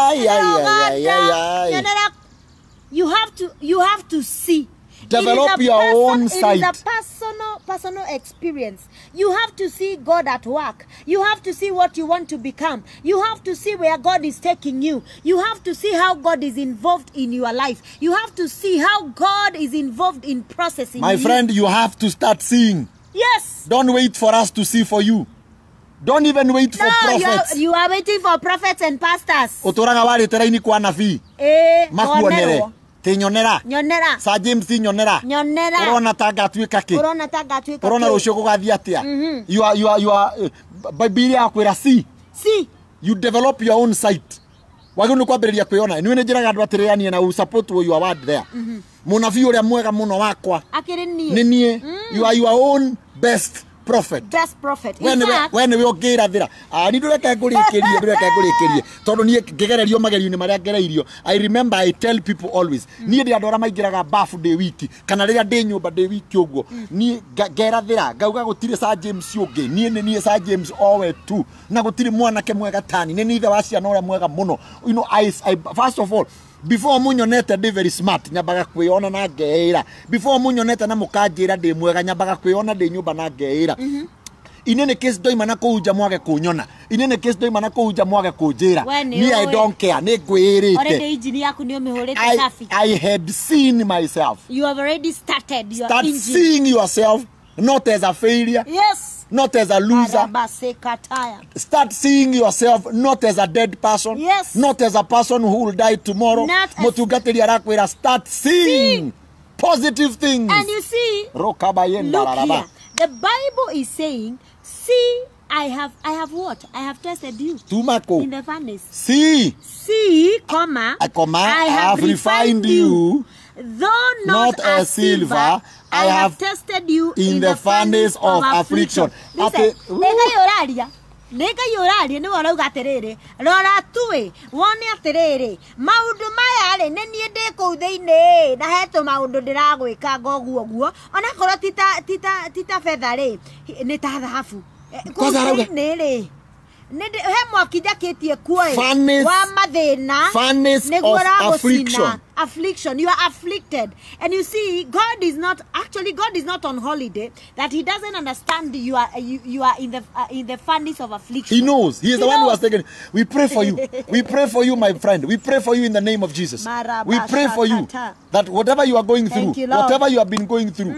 Ay. You have to see. Develop your own sight. It is a personal experience. You have to see God at work. You have to see what you want to become. You have to see where God is taking you. You have to see how God is involved in your life. You have to see how God is involved in processing. My friend, you have to start seeing. Yes. Don't wait for us to see for you. Don't even wait for prophets. You are waiting for prophets and pastors. Uturaga wari teraini kwa nabii. Makuonere. Nyonera. Sa James nyonera. Urona tanga tuika ki. Urona rucio gugathia atia. You are Bible akwira see. You develop your own sight. Wagunu kwambiriria kwiona. Niwe njiraga andu atirani na support your word there. Munabii uria mwega muno wakwa. Ninie. You are your own best prophet. Best prophet. When we ogira thira. Ni ndureka ngurikirie. Tondu nie ngegererio magerio-ini maria ngereirio. I remember I tell people always. Nie ndi andu aria maingiraga bafu de wiki kana riria ndi nyumba de wiki uguo. Nie ngera thira ngauga gutire Sir James ungi. Nie Sir James owe tu. Na gutire mwanake mwega tani. Ni ithe wa ciana uria mwega muno. You know I first of all before munyonete ndi very smart nyambaga kwiona na ngeira. Before munyonete na mukanjira ndi mwega nyambaga kwiona ndi nyumba na ngeira. Inene case doima na kuja mwage kunyona. Inene case doima na kuja mwage kujira. Me I don't care. Ni gwirite. Already engine yaku ni umehorete safi. I had seen myself. You have already started your Start engine. seeing yourself not as a failure. Yes. Not as a loser. Start seeing yourself not as a dead person. Yes. Not as a person who will die tomorrow. Start seeing positive things. And you see, look here. The Bible is saying, see, I have what? I have tested you. Tumako. In the furnace. See, I have refined you. Though not as silver, I have tested you in the furnace of affliction. Listen, nega yoraria ni wona ugaterere rora tuwe wone aterere maundu maya ri ni nie ndi ku thiini na heto maundu ndiragwika ngoguo guo ona korwo tita fedha ri ni ta dhahabu ni ri he mwakija kitie kuoi wa mathina furnace of affliction. You are afflicted, and you see, God is not on holiday. That He doesn't understand you are in the furnace of affliction. He knows. He is the one who has taken. We pray for you. We pray for you, my friend. We pray for you in the name of Jesus. We pray for you that whatever you are going through, whatever you have been going through,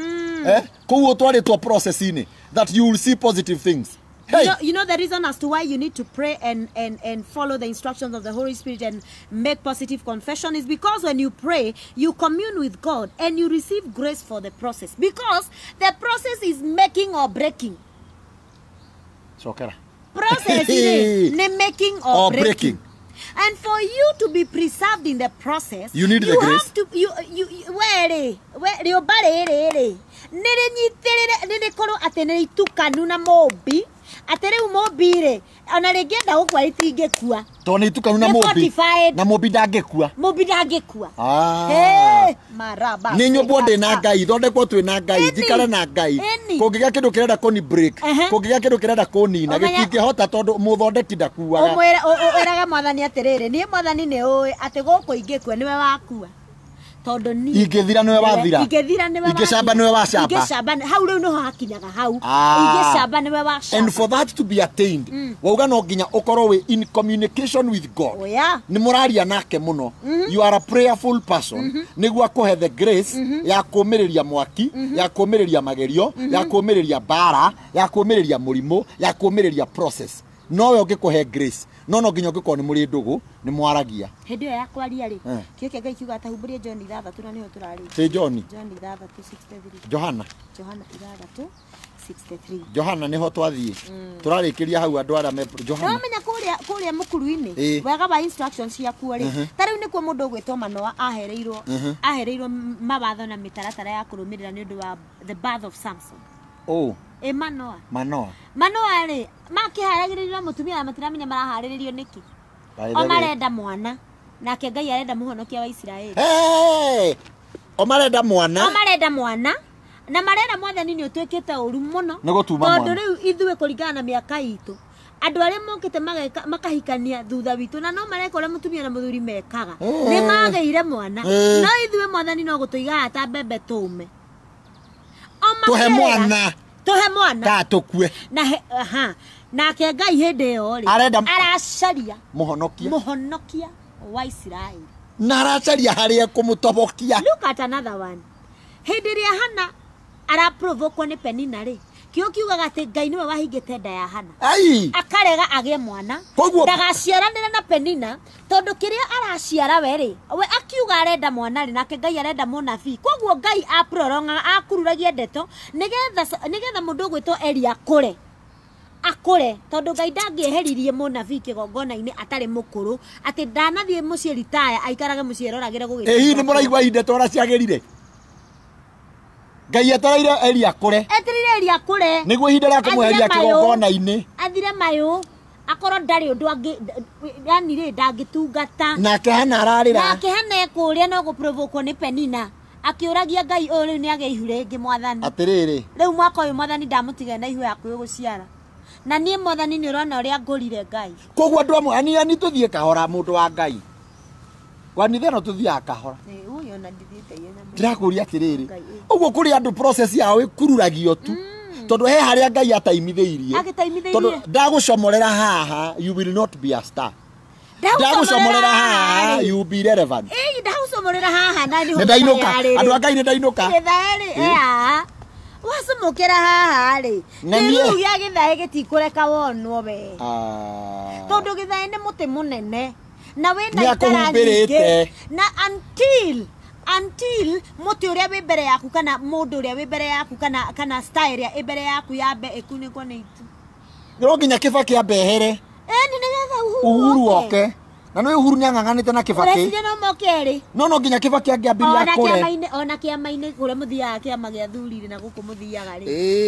that you will see positive things. Hey. You know the reason as to why you need to pray and follow the instructions of the Holy Spirit and make positive confession is because when you pray, you commune with God and you receive grace for the process. Because the process is making or breaking. Process is making or breaking. And for you to be preserved in the process, you need the grace. Atere umobire anaregenda gukwa itingekua to ni tukanu na mobi ndangekua maraba ni nyobwo ndi na ngai thondekwo twi na ngai njikare na ngai kungiga kindu kirenda kuni break kungiga kindu kirenda kunina gitingehota tondu muthondeki ndakuaga umwiraga mwathani atiriri ni mwathani ni oi ati guku ingekua niwe wakua Tondo ni ingethira niwe wathira ingethira niwe ingecamba niwe wacamba ingecamba hau riu no hakinyaga hau ingecamba niwe wacamba. And for that to be attained wauga no nginya ukorwo we in communication with God. Ni muraria nake muno. You are a prayerful person. Niguo akuhe the grace ya kumiriria mwaki, ya kumiriria magerio, ya kumiriria bara, ya kumiriria murimo, ya kumiriria process. Nowe ungikuhe grace. No nginya ungikoo ni muri ndugu ni mwaragia. Hindi yo yakwaria ri. Kio kenge kiuga atahumburie John 3 na niho turari. Ti John 3:63. Johana 3:63. Johana niho twathie. Turarikiria hau andu ara me Johana. No menya kuria mukuru-ini. Wega ba instructions ya kuari. Tari nikuo mundu ugwitwo Manoa ahereirwo mawatho na mitaratara ya kurumirira ni undu wa the birth of Samson. Manoa ri makiharagiririo mutumia matiramenya marahariririo niki. O marenda mwana nake Ngai arenda muhonokia wa Israeli. O marenda mwana na marenda mwathani ni utwikite uru muno tondu riu ithue kuringana na miaka itu andu aria mokite makahikania thutha witu na no mareka uria mutumia na muthuri mekaga ni mageire mwana no ithue mwathani no gutuiga ata mbembe tume tuhe mwana ta tukue na nake Ngai hindi yo ri aracaria muhonokia wa Israeli na aracaria haria kumutobokia. Look at another one. Hindi ria Hana ara provoke ni Penina ri kio kiugaga ati Ngai niwe wahingite nda ya Hana akarega agie mwana ndagaciaranire na Penina tondu kiria araciara we ri we akiuga arenda mwana ri nake Ngai arenda munabii koguo Ngai aproronga akururagia ndeto nigetha mundu ugwitwo Eli akure tondu Ngai ndangiheririe munabii kigongona-ini atari mukuru ati ndanathie mucie retire aikarage mucie roragire gugite. Ni muraigwa ndeto ora ciagirire Ngai etereire Eli akure niguo ihinda ria kumuheria kigongona-ini athire mayu akorwo ndari undu angi yani ri ndangitungata nake Hana ararira nake Hana ekuria no guprovoke ni Penina akiuragia Ngai uri ni age ihu ringi mwathani atiriri riu mwaka uyu mwathani ndamutige na ihu yaku guciara na nie mwathani ni urona uria ngurire Ngai koguo andu amwe ani tuthie kahora mundu wa Ngai wanithe no tuthia kahora uyu na ndithite yena ndirakuria atiriri uguo kuri andu process yao ikururagio tu tondu he haria Ngai ataimitheirie tondu ndagucomorera haha you will not be a star ndagucomorera haha you will be relevant ndagucomorera haha na ni ndainuka andu a Ngai ni ndainuka wasumukira haha ri riu gia githae gitikureka wonwo we tondu githae ni muti munene na we na itaranyingi na until muti uria wi mbere yaku kana mundu uria wi mbere yaku kana style ya mbere yaku yambe ikuniko ni itu no nginya Kibaki ambehere ni nigetha Uhuru oke na no Uhuru niang'ang'anite na Kibaki no nginya Kibaki angiambiria akore ona kiama-ini kuria muthiaga kiama gia thurire na guku muthiaga ri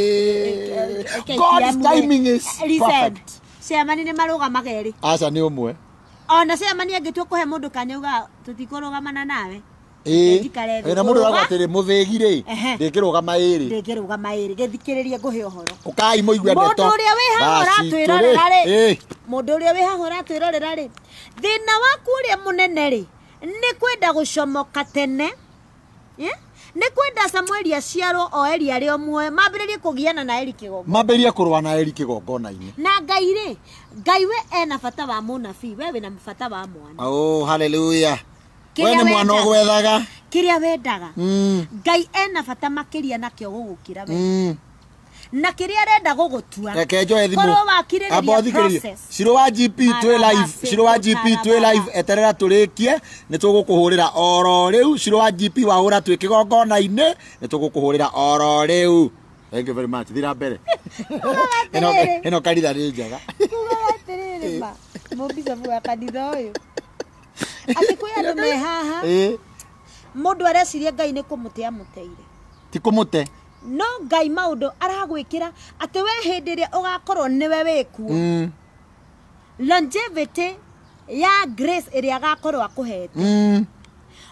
God's timing is perfect. Ciamani ni marugamaga eri aca ni umwe ona ciamani angitwo kuhe mundu kanyauga tutikurugamana nawe na mundu agwatire muthigi ri ndikirugama iri githikiririe nguhe uhoro ukai muigwe ndeto mundu uria wi haha uratwirorera ri mundu uria wi haha uratwirorera ri thina waku uria munene ri ni kwenda gucomoka tene ni kwenda Samueli aciarwo o Eli ari omwe mambiririe kugiana na Eli kigongona mambiririe kurwa na Eli kigongona-ini na Ngai we ena bata wa munabii we wina bata wa mwana hallelujah we ni mwana ogwethaga kiria wendaga Ngai ena bata makiria nakio gugukira we na kiria arenda gugutua reke njoe thimu abothikiririe Shiro wa GP twi live eterera turikie ni tugukuhurira oro riu Shiro wa GP wahura twi kigongona-ini ni tugukuhurira oro riu. Thank you very much. Thira mbere eno kanitha ni njega mubisa bwa kanitha uyu ati kwi andu me haha mundu areciria Ngai ni kumutea muteire ti kumute no Ngai maundu aragwikira ati we hindi ria ugakorwo niwe wikuo longevity ya grace iria agakorwo akuhete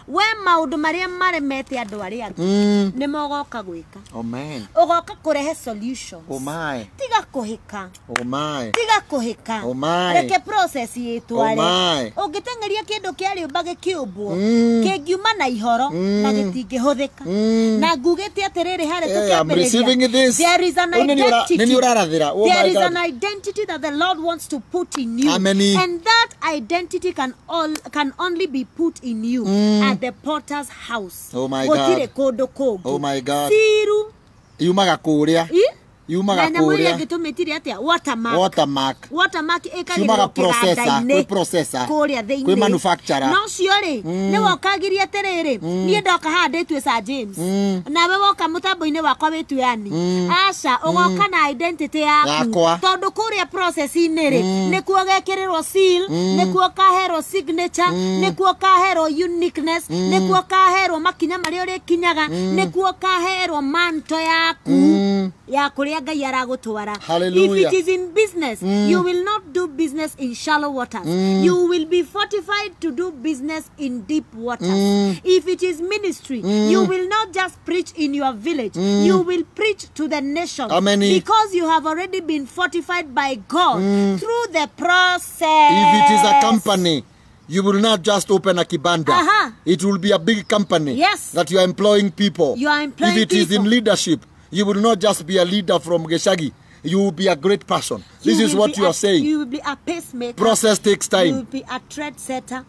we maundu maria maremete andu aria angi ni mogoka gwika. Amen. Ugoka kurehe solutions. Oh my. Tiga kuhika. Oh my. Tiga kuhika. Oh my. Reke process yetware. Oh my. Ungitengeria kindu kiari ubage kiubwo kingiuma na ihoro na gitingihuthika. Na ngugite atiriri hari tukiambiriria. There is an identity. There is an identity that the Lord wants to put in you. And that identity can only be put in you at the potter's house. Oh my God. Oh my God. Siru. Yumaga kuria. Yumaga kuria. Watermark Yumaga processor. Kwe manufacturer. No siori. Ne wakagiria terere. Niye doka hande tu Sir James. Na we woka mutambo-ini wakwa wetu yani. Asha ugoka na identity yaku. Tondu kuria process-ini ri nikuo gekirirwo seal, nikuo kahero signature, nikuo kahero uniqueness, nikuo kahero makinya maria uri kinyaga, nikuo kahero manto yaku. Ya kuria Ngai aragutwara. If it is in business, you will not do business in shallow waters. You will be fortified to do business in deep waters. If it is ministry, you will not just preach in your village. You will preach to the nation. Because you have already been fortified by God through the process. If it is a company, you will not just open a kibanda. It will be a big company. Yes. That you are employing people. You are employing people. If it is in leadership, you will not just be a leader from Geshagi. You will be a great person. This is what you are saying. You will be a pacemaker. Process takes time. You will be a trendsetter.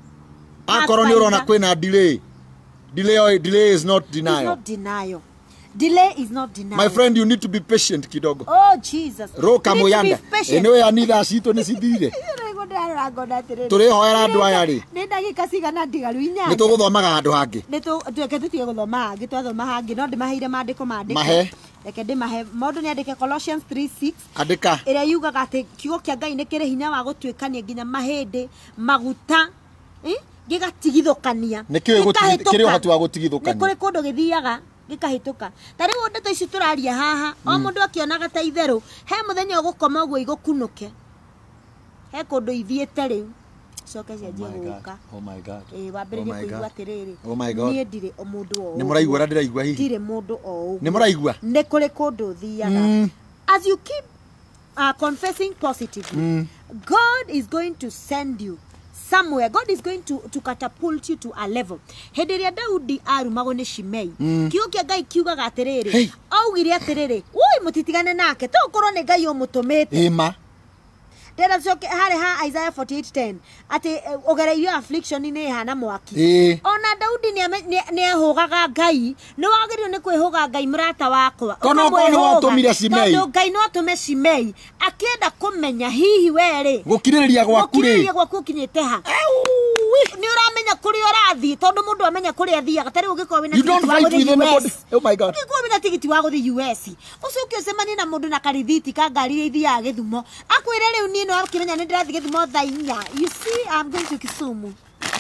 Delay. Delay is not denial. It's not denial. Delay is not denial. My friend, you need to be patient, kidogo. Oh, Jesus. You need to be patient. Turihoera andu aya ri ndagika cigana ndigaru inya nituguthomaga handu hangi tweke tutige guthoma hangi twathoma hangi no ndimaheire mandiko mahe reke ndimahe mundu ni andike Colossians 3:6 andika ira yugaga ati kiugo kia Ngai ni kiri hinya wa gutwikania nginya mahindi maguta gigatigithukania kiri uhoti wa gutigithukania ni kuri kundu githiaga gikahituka tari ndeto ici turaria haha o mundu akionaga ta itheru he muthenya ugukoma uguo igukunuke he kundu ithiete riu coke cenjie guka. Oh my God. Wambiririe kuigua atiriri oh my God. Nie ndire o mundu o ni muraigua ndiraigua hihi ndire mundu o ni muraigua ni kuri kundu thiaga as you keep confessing positively God is going to send you somewhere. God is going to catapult you to a level. Hederia Daudi arumagwo ni Shimei. Kiugo kia Ngai kiugaga atiriri. Augire atiriri. Oi mutitigane nake. To korwo ni Ngai umutumite. Ema. Tera coke hare ha Isaiah 48:10 ati ogereio affliction ni hana mwaki. Ona Daudi ni ehugaga Ngai. Ni wagirio ni kwihuga Ngai murata wakwa. Kono watumire Shimei. Tondu Ngai no atume Shimei. Akienda kumenya hihi were. Gukiririria gwaku ri. Gukiririria gwaku kinyite ha. Ni uramenya kuri urathi tondu mundu amenya kuri athiaga tari ugikorwo wina tigiti wa guthi. Oh my God. Ugikorwo wina tigiti wa guthi US. Ucio ukiocemania na mundu na karithiti ka ngari ithiaga Githumo. Akwire riu ni no akimenya ni ndirathi Githumo thaa 4. You see, I'm going to Kisumu.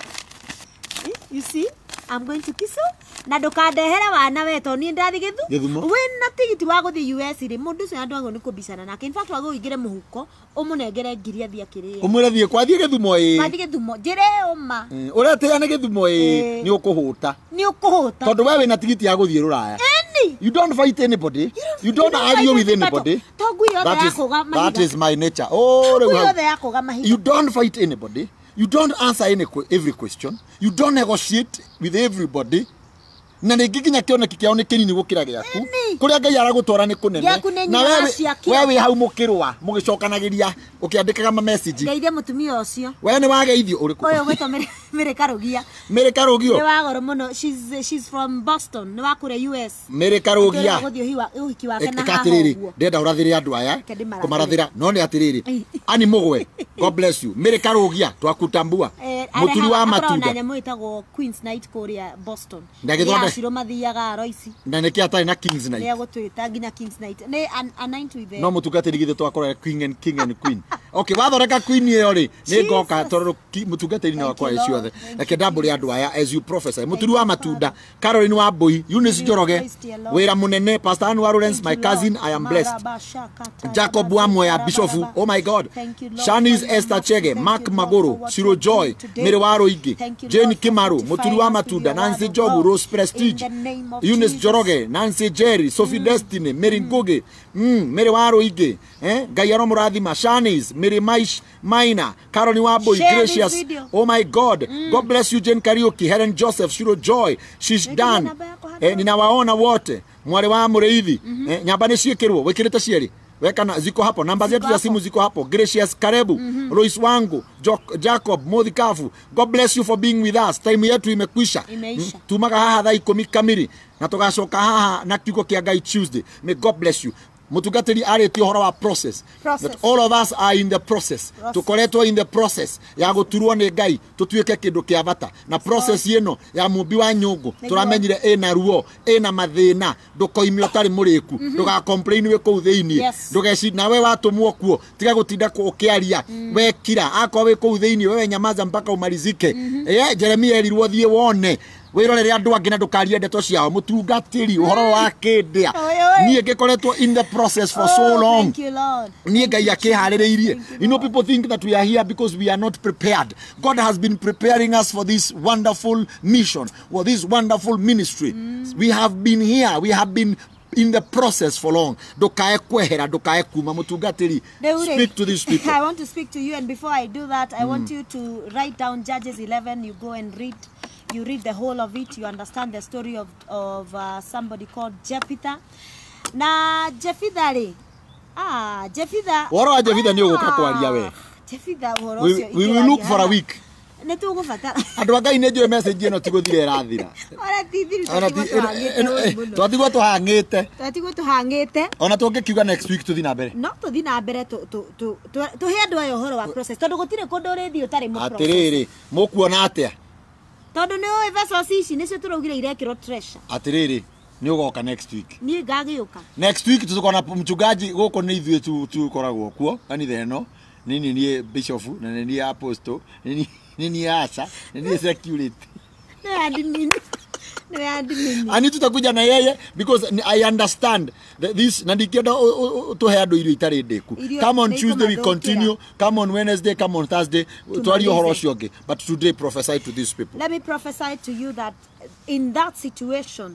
You see, I'm going to Kisumu. Na ndukandehere wana weto ni ndathi Githumo. Wina tigiti wa guthi US ri mundu ucio andu angu ni kubicana nake. In fact wago igire muhuko umunengere ngiri athia kiria. Umwire thie kwathie Githumo Kwathie Githumo. Njire uma. Uretea ni Githumo ni ukuhuta. Ni ukuhuta. Tondu we wina tigiti ya guthie ruraya. You don't fight anybody. You don't argue with anybody. That is my nature. Oh, you don't fight anybody. You don't answer every question. You don't negotiate with everybody. Na nigikinya kioneki kiao ni kinini gukira giaku kuria Ngai aragutwara ni kunene na wewe hau mukirwa mugicokanagiria ukiandikaga ma message ngeithie mutumia ucio wewe ni wageithio uriku uyu gwetwo Mary Karugio ni wagoro muno she's from Boston ni wakure US Mary Karugio uhiki wake na haha ndenda urathire andu aya kumarathira no ni atiriri ani mugwe God bless you Mary Karugio twakutambua muturi wa matunda na mwitagwo Queen's Night kuria Boston Ciro mathiaga Royce na niki atari na King's Night ya gutwita nginya King's Night ni a night with no mutungatiri githe twakora King and Queen Okay, wathoreka queen iyo ri ni ngoka toro mutungatiri wakwa icio the like double andu aya as you prophesy muturu wa matunda Caroline wa Mbui Eunice Njoroge wira munene Pastor Anwar Lawrence my cousin I am blessed Jacob Wamwe Bishop oh my God Shanice Esther Chege Mark Magoro Shiro Joy Mere Waro Ige Jane Kimaru muturu wa matunda Nancy Jobu Rose Prestige Eunice Njoroge Nancy Jerry Sophie Destiny Mary Ngoge Mere Waro Ige Gayaro Murathima Shanice Mary Maish Maina Caroline wa Mbui Gracious oh my God God bless you Jane Karaoke Helen Joseph Shiro Joy she's done ninawaona wote mwale wa Mureithi nyamba niciikirwo wikirite cieri wekana ziko hapo namba zetu za simu ziko hapo Gracious Karebu Lois Wangu Jacob Modikafu God bless you for being with us time yetu imekwisha tumaga haha thaa 10 kamiri na tugacoka haha na kiugo kia Ngai Tuesday may God bless you mutungatiri areti horo wa process that all of us are in the process tukoretwo in the process ya guturwo ni Ngai tutuike kindu kia bata na process yeno ya mumbi wa nyungu turamenyire ena ruo ena mathina ndukoimio tari muriku nduga complain we ku thiini ndugeci nawe watumwo kuo tiga gutinda ukiaria wekira akwa we ku thiini wewe nyamaza mpaka umalizike Jeremia erirwo thie wone wirorere andu angi na ndukarie ndeto ciao mutungatiri uhoro wa kindia nie ngikoretwo in the process for so long thank you Lord nie Ngai akihaririirie you know people think that we are here because we are not prepared God has been preparing us for this wonderful mission for this wonderful ministry we have been here we have been in the process for long dokae kwehera dokae kuma mutungatiri speak to these people I want to speak to you and before I do that I want you to write down Judges 11 you go and read you read the whole of it you understand the story of somebody called Jephthah na Jephthah Jephthah woro wa Jephthah ni uguka kwaria we Jephthah woro cio we will look for a week ne tugufata andu Ngai ne njoe message ino tiguthire rathira twatigwo tuhangite ona tungikiuga next week tuthi na mbere no tuthi na mbere tuhe andu ayo horo wa process tondu gutire kundu rithi utari mu process atiriri mukuona atia tondu ni oi vessels ici nicio turaugire irekirwo treasure atiriri ni ugoka next week ni ngagiuka next week tukona mchungaji guko ni ithuĩ tu koragwo kuo kanitha ĩno nini ni bishop na ni apostle nini asa nini security ani tutakuja na yeye because I understand that this na ndikienda tuhe andu irio itari ndiku come on Tuesday we continue come on Wednesday come on Thursday twario horo cionge but today prophesy to these people. Let me prophesy to you that in that situation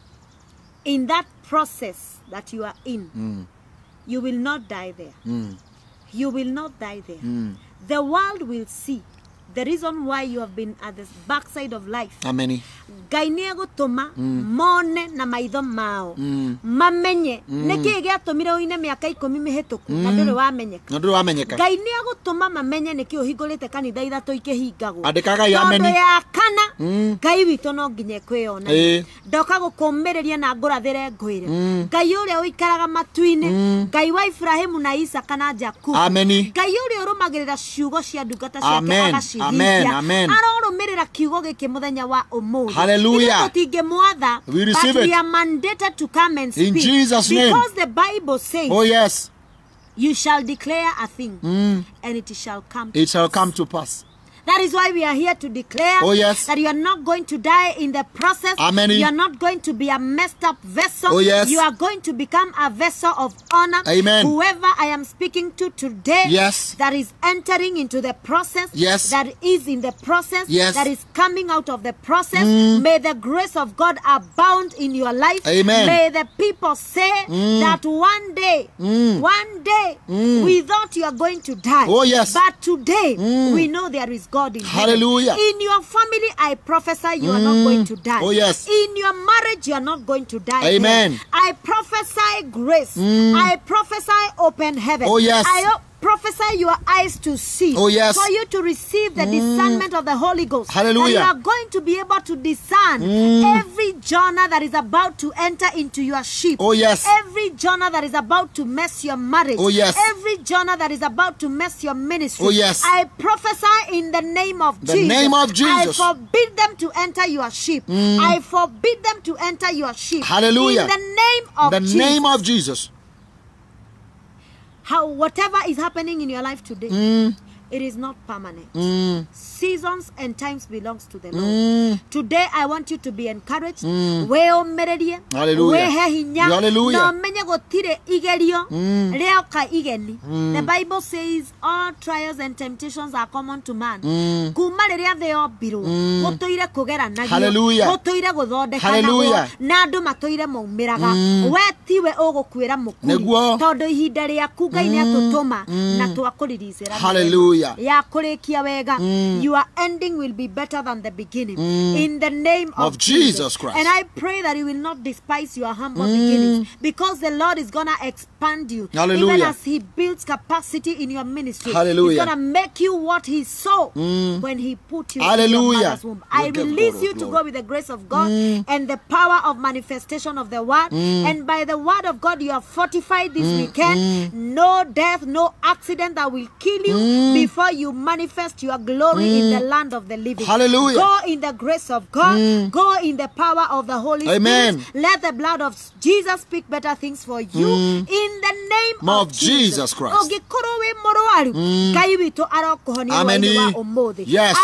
in that process that you are in you will not die there you will not die there the world will see the reason why you have been at the backside of life. Amen. Ngai ni agutuma mone na maitho mao mamenye niki giatumire uine miaka 10 mihituku na nduri wamenyeka Ngai ni agutuma mamenye niki uhingurite kanitha ithatu ikihingagwo andikaga ya ameni ya kana Ngai witu no nginye kwiyona ndoka gukumiriria na ngurathire ngwire Ngai uria uikaraga matuini Ngai wa Ibrahimu na Isaka na Jakubu Ngai uria urumagirira ciugo cia ndungata ciake agaci amen arorumirira kiugo giki muthenya wa umuthi hallelujah we receive it we are mandated to come and speak in Jesus name because the Bible says oh yes you shall declare a thing and it shall come to pass. That is why we are here to declare that you are not going to die in the process. Amen. You are not going to be a messed up vessel. Oh, yes. You are going to become a vessel of honor. Amen. Whoever I am speaking to today that is entering into the process, that is in the process, that is coming out of the process, may the grace of God abound in your life. Amen. May the people say that one day, we thought you are going to die. Oh, yes. But today, we know there is God in hallelujah heaven. In your family, I prophesy you are not going to die. Oh yes. In your marriage, you are not going to die. Amen. There. I prophesy grace. I prophesy open heaven. Oh yes. I prophesy your eyes to see. Oh yes. For you to receive the discernment of the Holy Ghost. Hallelujah. And you are going to be able to discern every journey that is about to enter into your ship. Oh yes. Every journey that is about to mess your marriage. Oh yes. Every journey that is about to mess your ministry. Oh yes. I prophesy in the name of Jesus. The name of Jesus. I forbid them to enter your ship. I forbid them to enter your ship. Hallelujah. In the name of Jesus. The name of Jesus. whatever is happening in your life today, it is not permanent. Seasons and times belongs to the Lord. Today I want you to be encouraged. Hallelujah. The Bible says all trials and temptations are common to man. Hallelujah. Hallelujah. Your ending will be better than the beginning. In the name of Jesus Christ. And I pray that you will not despise your humble beginnings, because the Lord is going to expand you. Hallelujah. Even as He builds capacity in your ministry. Hallelujah. He's going to make you what He saw when He put you Hallelujah. in your mother's womb. I release you to go with the grace of God and the power of manifestation of the word. And by the word of God, you are fortified this weekend. No death, no accident that will kill you before you manifest your glory in the land of the living. Hallelujah. Go in the grace of God. Go in the power of the Holy Amen. Spirit. Let the blood of Jesus speak better things for you in the name of Jesus Christ. Amen. Yes.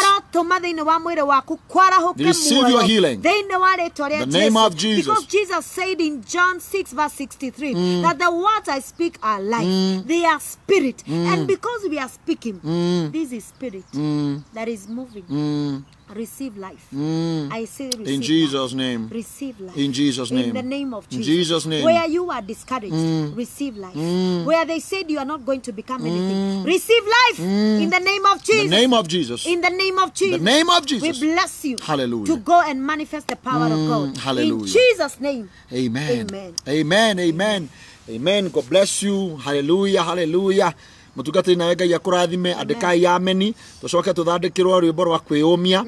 Receive your healing. The name of Jesus. Because Jesus said in John 6 verse 63 that the words I speak are life. They are spirit. And because we are speaking, this is spirit that is moving. Receive life. I say receive in Jesus' name. Receive life. In Jesus' name. In the name of Jesus. In Jesus' name. Where you are discouraged, receive life. Where they said you are not going to become anything, receive life in the name of Jesus. In the name of Jesus. In the name of Jesus. The name of Jesus. We bless you. Hallelujah. To go and manifest the power of God. Hallelujah. In Jesus' name. Amen. Amen. Amen. Amen. Amen. God bless you. Hallelujah. Hallelujah. Mutugati na wega ya kurathime adekai ameni tucoke tuthadikirwo rwimbo rwa kwiyumia.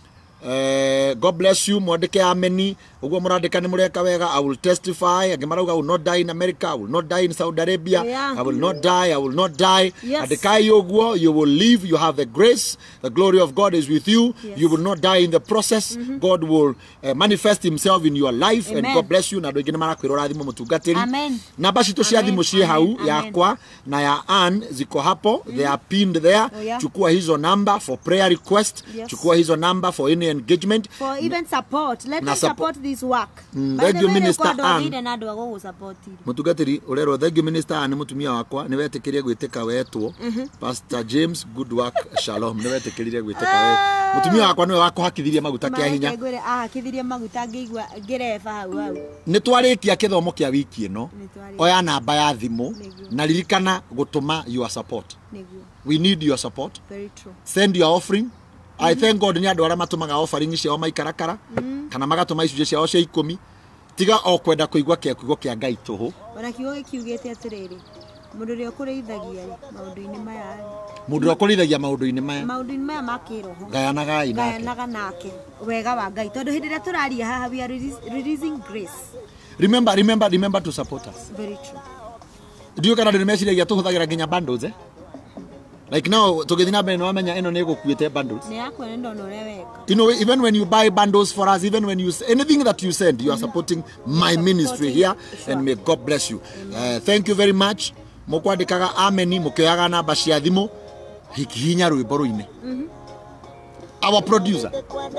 God bless you. Mwandike ameni uguo murandika ni mureka wega. I will testify. Agimarauga I will not die in America, I will not die in Saudi Arabia, I will not die, I will not die. Adekai uguo, you will live. You have the grace, the glory of God is with you. You will not die in the process. God will manifest himself in your life. And God bless you. Na ndogine marakwira rathimo mutungatiri. Namba citu cia thimu cie hau yakwa na ya Ann ziko hapo. They are pinned there. Chukua hizo number for prayer request. Chukua hizo number for any engagement. For even support. Let me support this work. Thank you, Minister Ann. Mutugatiri urero, thank you, Minister Ann. Mutumia wakwa ni wetekiria gwitika wetwo. Pastor James, good work. Shalom. Ni wetekiria gwitika we. Mutumia wakwa ni wako hakithiria maguta kia hinya. Hakithiria maguta ngigwa ngereba hau. Ni twarikia kithomo kia wiki ino. Oya namba ya thimu na ririkana gutuma your support. We need your support. Very true. Send your offering. I thank God ni andu aria matumaga offering ciao maikarakara kana magatuma icunje ciao cia 10 tiga o kwenda kuigwa kia Ngai tuhu. Ona kiugo gikiugite atiriri mundu ri okureithagia maundu-ini maya mundu okureithagia maundu-ini maya makiroho gayanaga nake wega wa Ngai tondu hindi ria turaria haha we are releasing grace. Remember to support us. Very true. Ndio kana ndio meciragia tuhuthagira nginya bundles like now tugithina mbere no amenya eno ne gukuite bundles. Ne yakwa ndo no reweka. You know, even when you buy bundles for us, even when you anything that you send, you are supporting my ministry here. And may God bless you. Thank you very much. Mukwandikaga ameni mukioyaga namba cia thimu hikihinya rwimbo ruine. Our producer.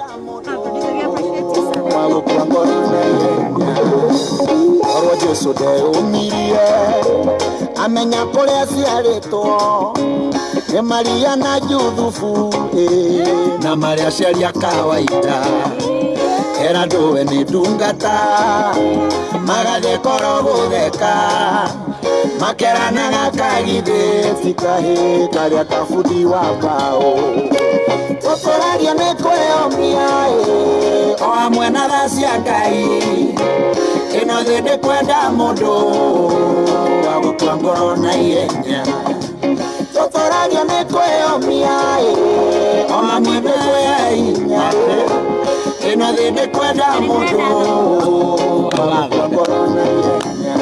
Amenya kuria ciaritwo ni Maria na Juthufu na Maria ciaria kawaida era nduwe ni ndungata magathe koro gutheka makeranaga kagithe tikahi karia kabundi wa mbao tũkũraria nĩ kwĩyomia o amwe na tha cia Ngai ĩno thĩ ndĩkwenda mũndũ wa gũtua ngoro na ihenya tũkũraria nĩ kwĩyomia o amwe ndĩkwĩya hinya ĩno thĩ ndĩkwenda mũndũ wa gũtua ngoro na ihenya.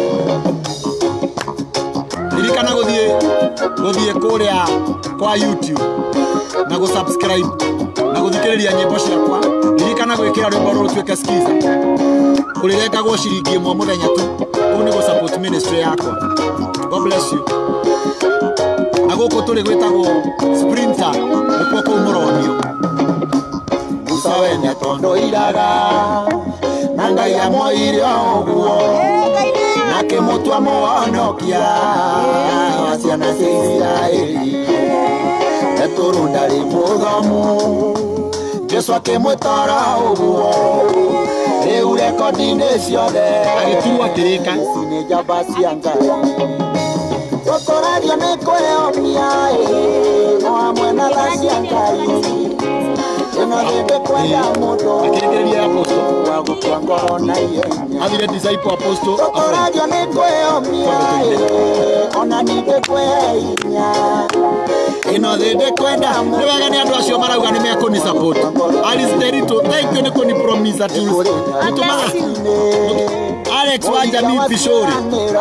Ririkana guthie kuria kwa YouTube na go subscribe na guthikiriria nyimbo ciakwa. Ririkana gwikira rwimbo ruru tuike skiza kurireka go ciringi 1 muthenya tu kunigo support ministry yako. God bless you. Agoko tuli gwetagwo sprinter ukoko umuronio. Musawe ne tondo iraga. Nanga ya moire oguo. Nake mutu amonokia. Wasiana Israeli. Eturunda limudhamu. Jesu akimwetara uguo. Eure kodine ciothe agituwa kirika sine jabasi anga Tokoradio nekweyomia no amwe na thasi angai eno thinde kwenda mundu akirigeria apostle wa gukwa ngoro na ihenya athire disciple apostle Tokoradio nekweyomia ona ninde kweinya eno thinde kwenda mundu wega ni andu acio marauga ni mekuni support Alice to thank you ni kuni promise ati Alex wa Jamii Pishori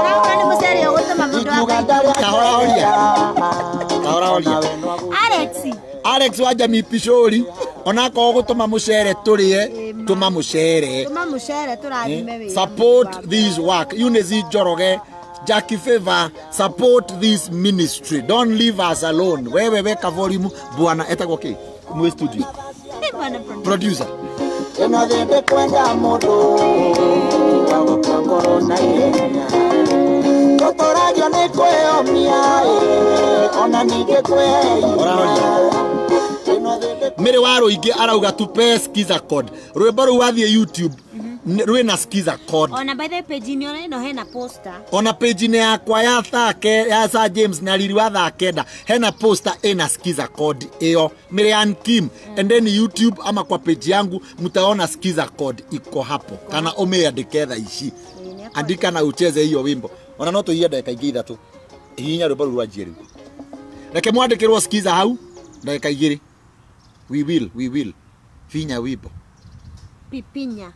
Alex wa Jamii Pishori onako gutuma mucere turie tuma mucere turathime support this work Eunice Njoroge Jackie Favor support this ministry don't leave us alone wewe weka volume bwana etagwo ki mu studio producer eno thinde kwenda mundu wa gukwa ngoro na ihenya Tokoradio nekweyomia ona ninde kweinya Mere waro ingi arauga tupe skiza code rwimbo ru wathie YouTube rwina skiza code ona by the page ni ona ino hena poster ona page ni yakwa ya thake ya Sir James na Lili wa thakenda hena poster ina skiza code iyo Miriam Kim and then YouTube ama kwa page yangu mtaona skiza code iko hapo kana umeandike tha ici andika na ucheze hiyo wimbo ona no tuiye dakika ingi ithatu hinya rwimbo ru rwanjiri reke mwandikirwo skiza hau dakika igiri we will finya wimbo pipinya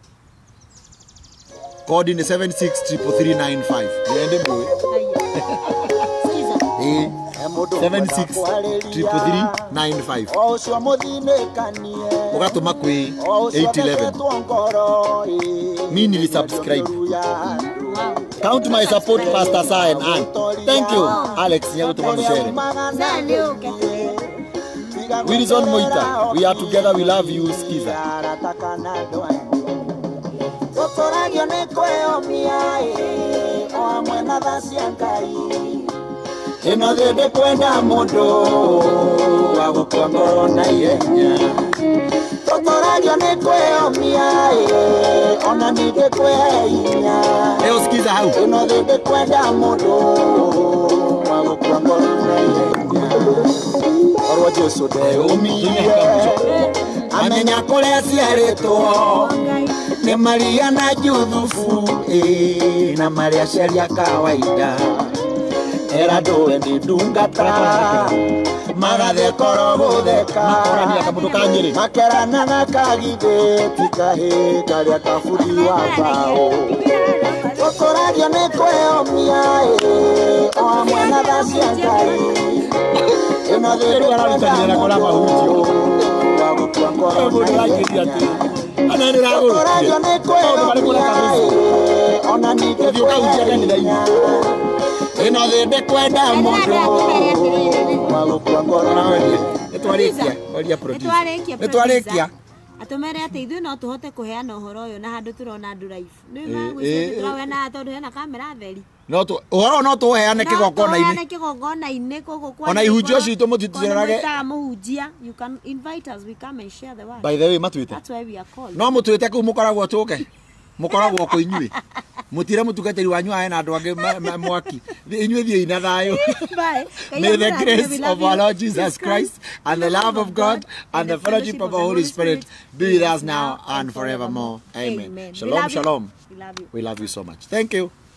code ni 763395 yende mwe 763395 ocio muthinekanie ugatuma kwi 811 mimi nili subscribe count my support Pastor Sain and thank you Alex nyagutuma mucere Wilson Moita we are together we love you skiza Tokoradio nekweyomia o amwe na thasi angai eno thinde kwenda mundu wa gukwa ngoro na ihenya Tokoradio nekweyomia ona ninde kweinya leo skiza hau eno thinde kwenda mundu wa gukwa ngoro na ihenya Orwa Jesu de umie amenya kuria ciaritwo ni Maria na Juthufu na Maria Sheria kawaida era nduwe ndi ndungata magathe koro gutheka makerana na kagithĩti kahĩ karĩa kabudi wa mbao Tokoradio nekweyomia o amwe na thasi Ngai ĩno thĩndĩ kwenda mundu wa gũkua ngoro na ihenya Tokoradio nekweyomia ona ningĩ kweinya ĩno thĩndĩ kwenda mundu wa gũkua ngoro na ihenya nitwarikia atumere ati ithuĩ no tuhote kuheana uhoro uyu na handu turona andu live ni magwĩciria turawena tondu hena kamera theri no tu uhoro no tuheane kigongona-inĩ kũgũ kwa ona ihunjio citũ mũtitũrage mũhunjia you can invite us we come and share the word by the way matwĩte that's why we are called no mũtwĩte kũu mũkoragwo tũke mũkoragwo kũ inyuĩ mutire mutugateri wanyu aye na andu ange mwaki inyuĩ thiĩ na thayũ. May the grace of our Lord Jesus Christ and the love of God and the fellowship of the Holy Spirit be with us now and forevermore. Amen. Shalom, shalom. We love you. We love you so much. Thank you.